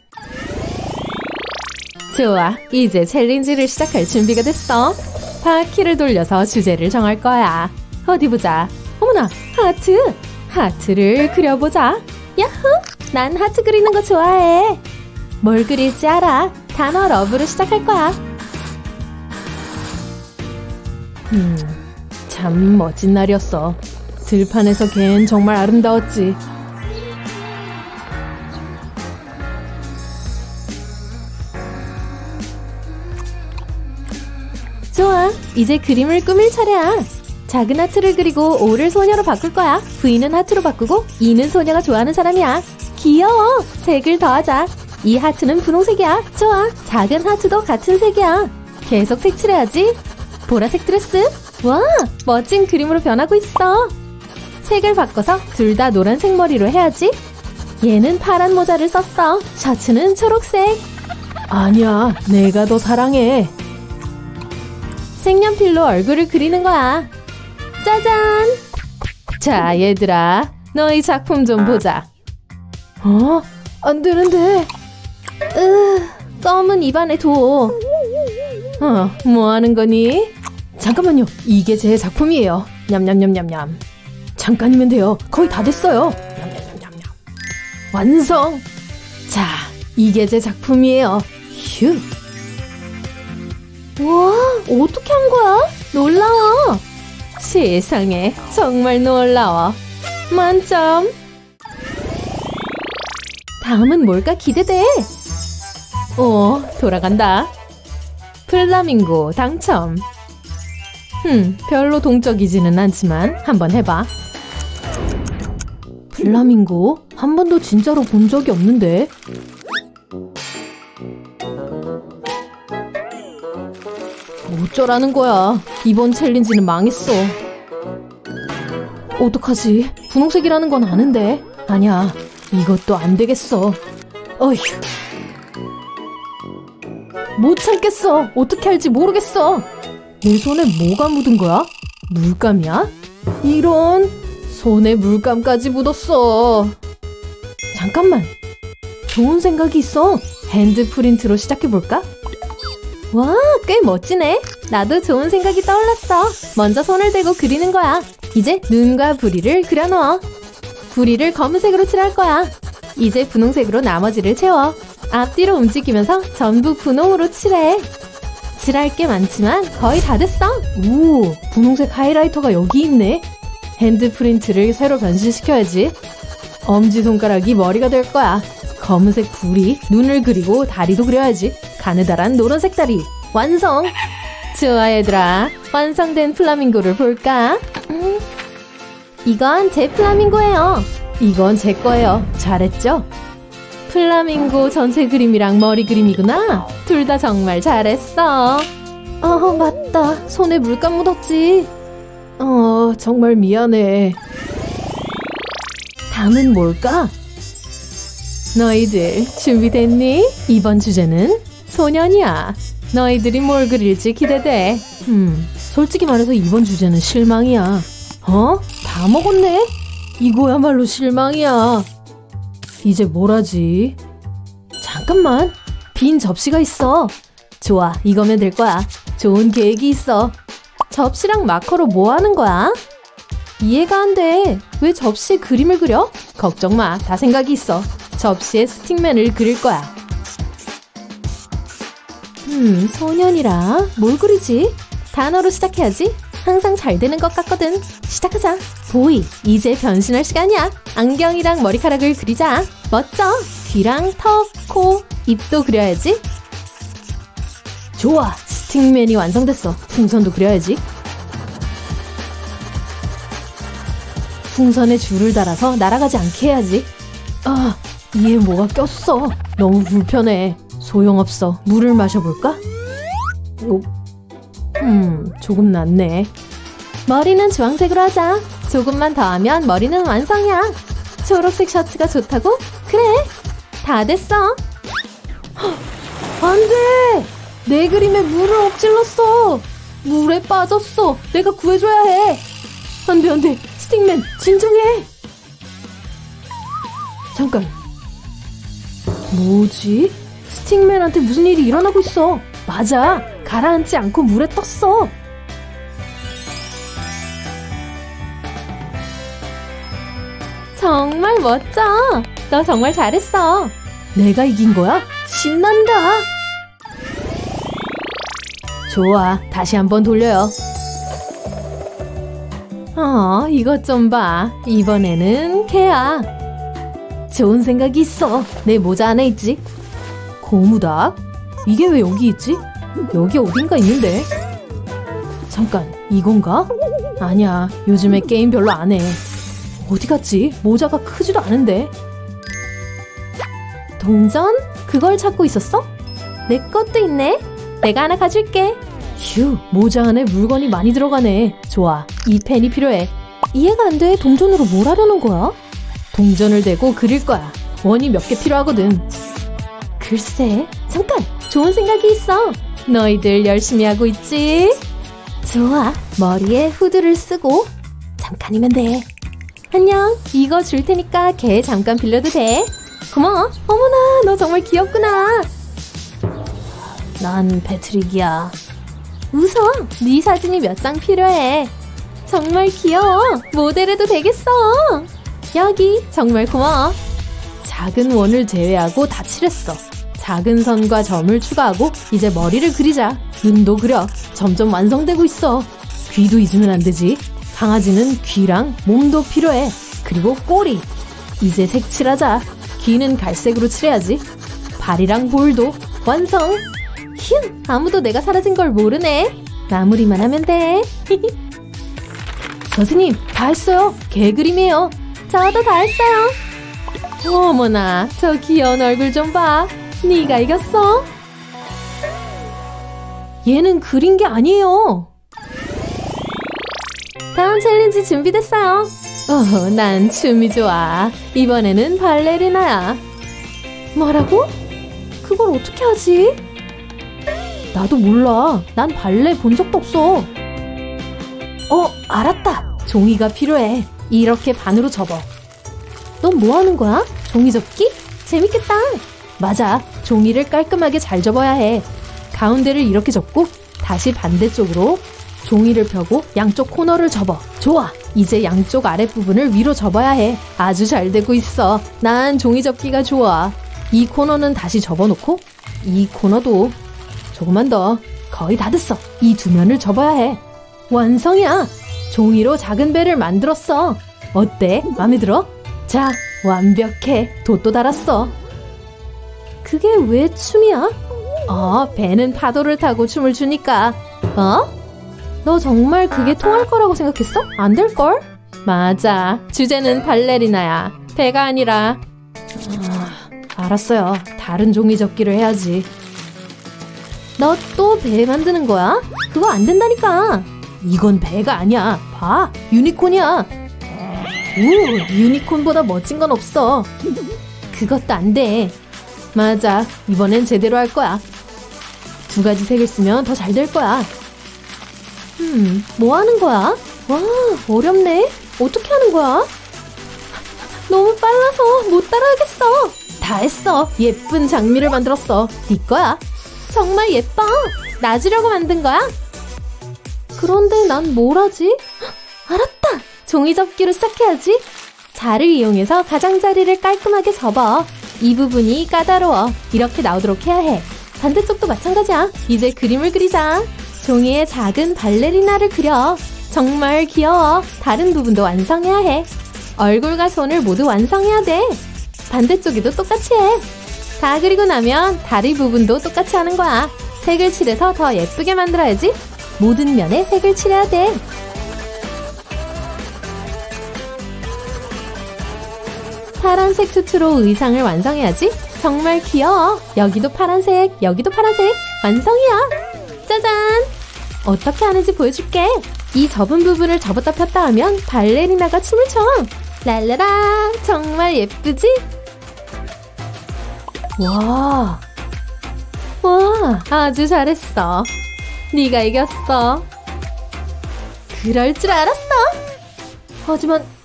좋아, 이제 챌린지를 시작할 준비가 됐어. 바퀴를 돌려서 주제를 정할 거야. 어디 보자. 어머나, 하트! 하트를 그려보자. 야호! 난 하트 그리는 거 좋아해. 뭘 그릴지 알아. 단어 러브로 시작할 거야. 참 멋진 날이었어. 들판에서 걘 정말 아름다웠지. 좋아, 이제 그림을 꾸밀 차례야. 작은 하트를 그리고 O를 소녀로 바꿀 거야. V는 하트로 바꾸고 E는 소녀가 좋아하는 사람이야. 귀여워. 색을 더하자. 이 하트는 분홍색이야. 좋아, 작은 하트도 같은 색이야. 계속 색칠해야지. 보라색 드레스. 와, 멋진 그림으로 변하고 있어. 색을 바꿔서 둘 다 노란색 머리로 해야지. 얘는 파란 모자를 썼어. 셔츠는 초록색. 아니야, 내가 더 사랑해. 색연필로 얼굴을 그리는 거야. 짜잔! 자, 얘들아, 너희 작품 좀 보자. 안 되는데. 껌은 입안에 둬. 뭐 하는 거니? 잠깐만요, 이게 제 작품이에요. 냠냠냠냠냠. 잠깐이면 돼요. 거의 다 됐어요. 냠냠냠냠냠. 완성! 자, 이게 제 작품이에요. 휴. 와, 어떻게 한 거야? 놀라워. 세상에, 정말 놀라워. 만점. 다음은 뭘까 기대돼. 돌아간다. 플라밍고 당첨. 별로 동적이지는 않지만 한번 해봐. 플라밍고? 한 번도 진짜로 본 적이 없는데. 어쩌라는 거야. 이번 챌린지는 망했어. 어떡하지? 분홍색이라는 건 아는데. 아니야, 이것도 안 되겠어. 어휴. 못 참겠어. 어떻게 할지 모르겠어. 내 손에 뭐가 묻은 거야? 물감이야? 이런, 손에 물감까지 묻었어. 잠깐만, 좋은 생각이 있어. 핸드 프린트로 시작해볼까? 와, 꽤 멋지네. 나도 좋은 생각이 떠올랐어. 먼저 손을 대고 그리는 거야. 이제 눈과 부리를 그려넣어. 부리를 검은색으로 칠할 거야. 이제 분홍색으로 나머지를 채워. 앞뒤로 움직이면서 전부 분홍으로 칠해. 칠할 게 많지만 거의 다 됐어. 오, 분홍색 하이라이터가 여기 있네. 핸드 프린트를 새로 변신시켜야지. 엄지손가락이 머리가 될 거야. 검은색 불이 눈을 그리고 다리도 그려야지. 가느다란 노란색 다리 완성! 좋아 얘들아, 완성된 플라밍고를 볼까? 이건 제 플라밍고예요. 이건 제 거예요. 잘했죠? 플라밍고 전체 그림이랑 머리 그림이구나. 둘 다 정말 잘했어. 맞다. 손에 물감 묻었지. 정말 미안해. 다음은 뭘까? 너희들 준비됐니? 이번 주제는 소년이야. 너희들이 뭘 그릴지 기대돼. 솔직히 말해서 이번 주제는 실망이야. 다 먹었네? 이거야말로 실망이야. 이제 뭘 하지? 잠깐만, 빈 접시가 있어. 좋아, 이거면 될 거야. 좋은 계획이 있어. 접시랑 마커로 뭐 하는 거야? 이해가 안 돼. 왜 접시에 그림을 그려? 걱정 마, 다 생각이 있어. 접시에 스틱맨을 그릴 거야. 소년이라 뭘 그리지? 단어로 시작해야지. 항상 잘 되는 것 같거든. 시작하자. 보이, 이제 변신할 시간이야. 안경이랑 머리카락을 그리자. 멋져. 귀랑 턱, 코, 입도 그려야지. 좋아, 스틱맨이 완성됐어. 풍선도 그려야지. 풍선에 줄을 달아서 날아가지 않게 해야지. 이에 뭐가 꼈어. 너무 불편해. 소용없어. 물을 마셔볼까? 조금 낫네. 머리는 주황색으로 하자. 조금만 더 하면 머리는 완성이야. 초록색 셔츠가 좋다고? 그래, 다 됐어. 안 돼! 내 그림에 물을 엎질렀어. 물에 빠졌어. 내가 구해줘야 해. 안 돼, 안 돼. 스틱맨, 진정해. 잠깐. 뭐지? 스틱맨한테 무슨 일이 일어나고 있어. 맞아, 가라앉지 않고 물에 떴어. 정말 멋져. 너 정말 잘했어. 내가 이긴 거야? 신난다. 좋아, 다시 한번 돌려요. 이것 좀 봐. 이번에는 개야. 좋은 생각이 있어. 내 모자 안에 있지? 고무닭? 이게 왜 여기 있지? 여기 어딘가 있는데? 잠깐, 이건가? 아니야, 요즘에 게임 별로 안 해. 어디 갔지? 모자가 크지도 않은데. 동전? 그걸 찾고 있었어? 내 것도 있네. 내가 하나 가줄게. 휴, 모자 안에 물건이 많이 들어가네. 좋아, 이 펜이 필요해. 이해가 안 돼. 동전으로 뭘 하려는 거야? 동전을 대고 그릴 거야. 원이 몇 개 필요하거든. 글쎄, 잠깐! 좋은 생각이 있어. 너희들 열심히 하고 있지? 좋아, 머리에 후드를 쓰고 잠깐이면 돼. 안녕, 이거 줄 테니까 걔 잠깐 빌려도 돼? 고마워. 어머나, 너 정말 귀엽구나. 난 패트릭이야. 웃어. 네 사진이 몇 장 필요해. 정말 귀여워. 모델해도 되겠어. 여기, 정말 고마워. 작은 원을 제외하고 다 칠했어. 작은 선과 점을 추가하고 이제 머리를 그리자. 눈도 그려. 점점 완성되고 있어. 귀도 잊으면 안 되지. 강아지는 귀랑 몸도 필요해. 그리고 꼬리. 이제 색칠하자. 귀는 갈색으로 칠해야지. 발이랑 볼도 완성. 휴, 아무도 내가 사라진 걸 모르네. 마무리만 하면 돼. 선생님, 다 했어요. 개 그림이에요. 저도 다 했어요. 어머나, 저 귀여운 얼굴 좀 봐. 네가 이겼어. 얘는 그린 게 아니에요. 다음 챌린지 준비됐어요. 난 춤이 좋아. 이번에는 발레리나야. 뭐라고? 그걸 어떻게 하지? 나도 몰라. 난 발레 본 적도 없어. 알았다. 종이가 필요해. 이렇게 반으로 접어. 넌 뭐 하는 거야? 종이 접기? 재밌겠다. 맞아. 종이를 깔끔하게 잘 접어야 해. 가운데를 이렇게 접고 다시 반대쪽으로 종이를 펴고 양쪽 코너를 접어. 좋아. 이제 양쪽 아랫부분을 위로 접어야 해. 아주 잘 되고 있어. 난 종이 접기가 좋아. 이 코너는 다시 접어놓고 이 코너도 조금만 더. 거의 다 됐어. 이 두 면을 접어야 해. 완성이야. 종이로 작은 배를 만들었어. 어때? 마음에 들어? 자, 완벽해. 돛도 달았어. 그게 왜 춤이야? 배는 파도를 타고 춤을 추니까. 너 정말 그게 통할 거라고 생각했어? 안 될걸? 맞아. 주제는 발레리나야. 배가 아니라. 알았어요. 다른 종이 접기를 해야지. 너 또 배 만드는 거야? 그거 안 된다니까. 이건 배가 아니야. 봐. 유니콘이야. 유니콘보다 멋진 건 없어. 그것도 안 돼. 맞아. 이번엔 제대로 할 거야. 두 가지 색을 쓰면 더 잘 될 거야. 뭐 하는 거야? 와, 어렵네. 어떻게 하는 거야? 너무 빨라서 못 따라하겠어. 다 했어. 예쁜 장미를 만들었어. 네 거야. 정말 예뻐. 놔주려고 만든 거야? 그런데 난 뭘 하지? 알았다. 종이 접기로 시작해야지. 자를 이용해서 가장자리를 깔끔하게 접어. 이 부분이 까다로워. 이렇게 나오도록 해야 해. 반대쪽도 마찬가지야. 이제 그림을 그리자. 종이에 작은 발레리나를 그려. 정말 귀여워. 다른 부분도 완성해야 해. 얼굴과 손을 모두 완성해야 돼. 반대쪽에도 똑같이 해. 다 그리고 나면 다리 부분도 똑같이 하는 거야. 색을 칠해서 더 예쁘게 만들어야지. 모든 면에 색을 칠해야 돼. 파란색 투투로 의상을 완성해야지. 정말 귀여워. 여기도 파란색, 여기도 파란색. 완성이야. 짜잔! 어떻게 하는지 보여줄게. 이 접은 부분을 접었다 폈다 하면 발레리나가 춤을 춰. 랄라라. 정말 예쁘지? 와, 아주 잘했어. 네가 이겼어. 그럴 줄 알았어. 하지만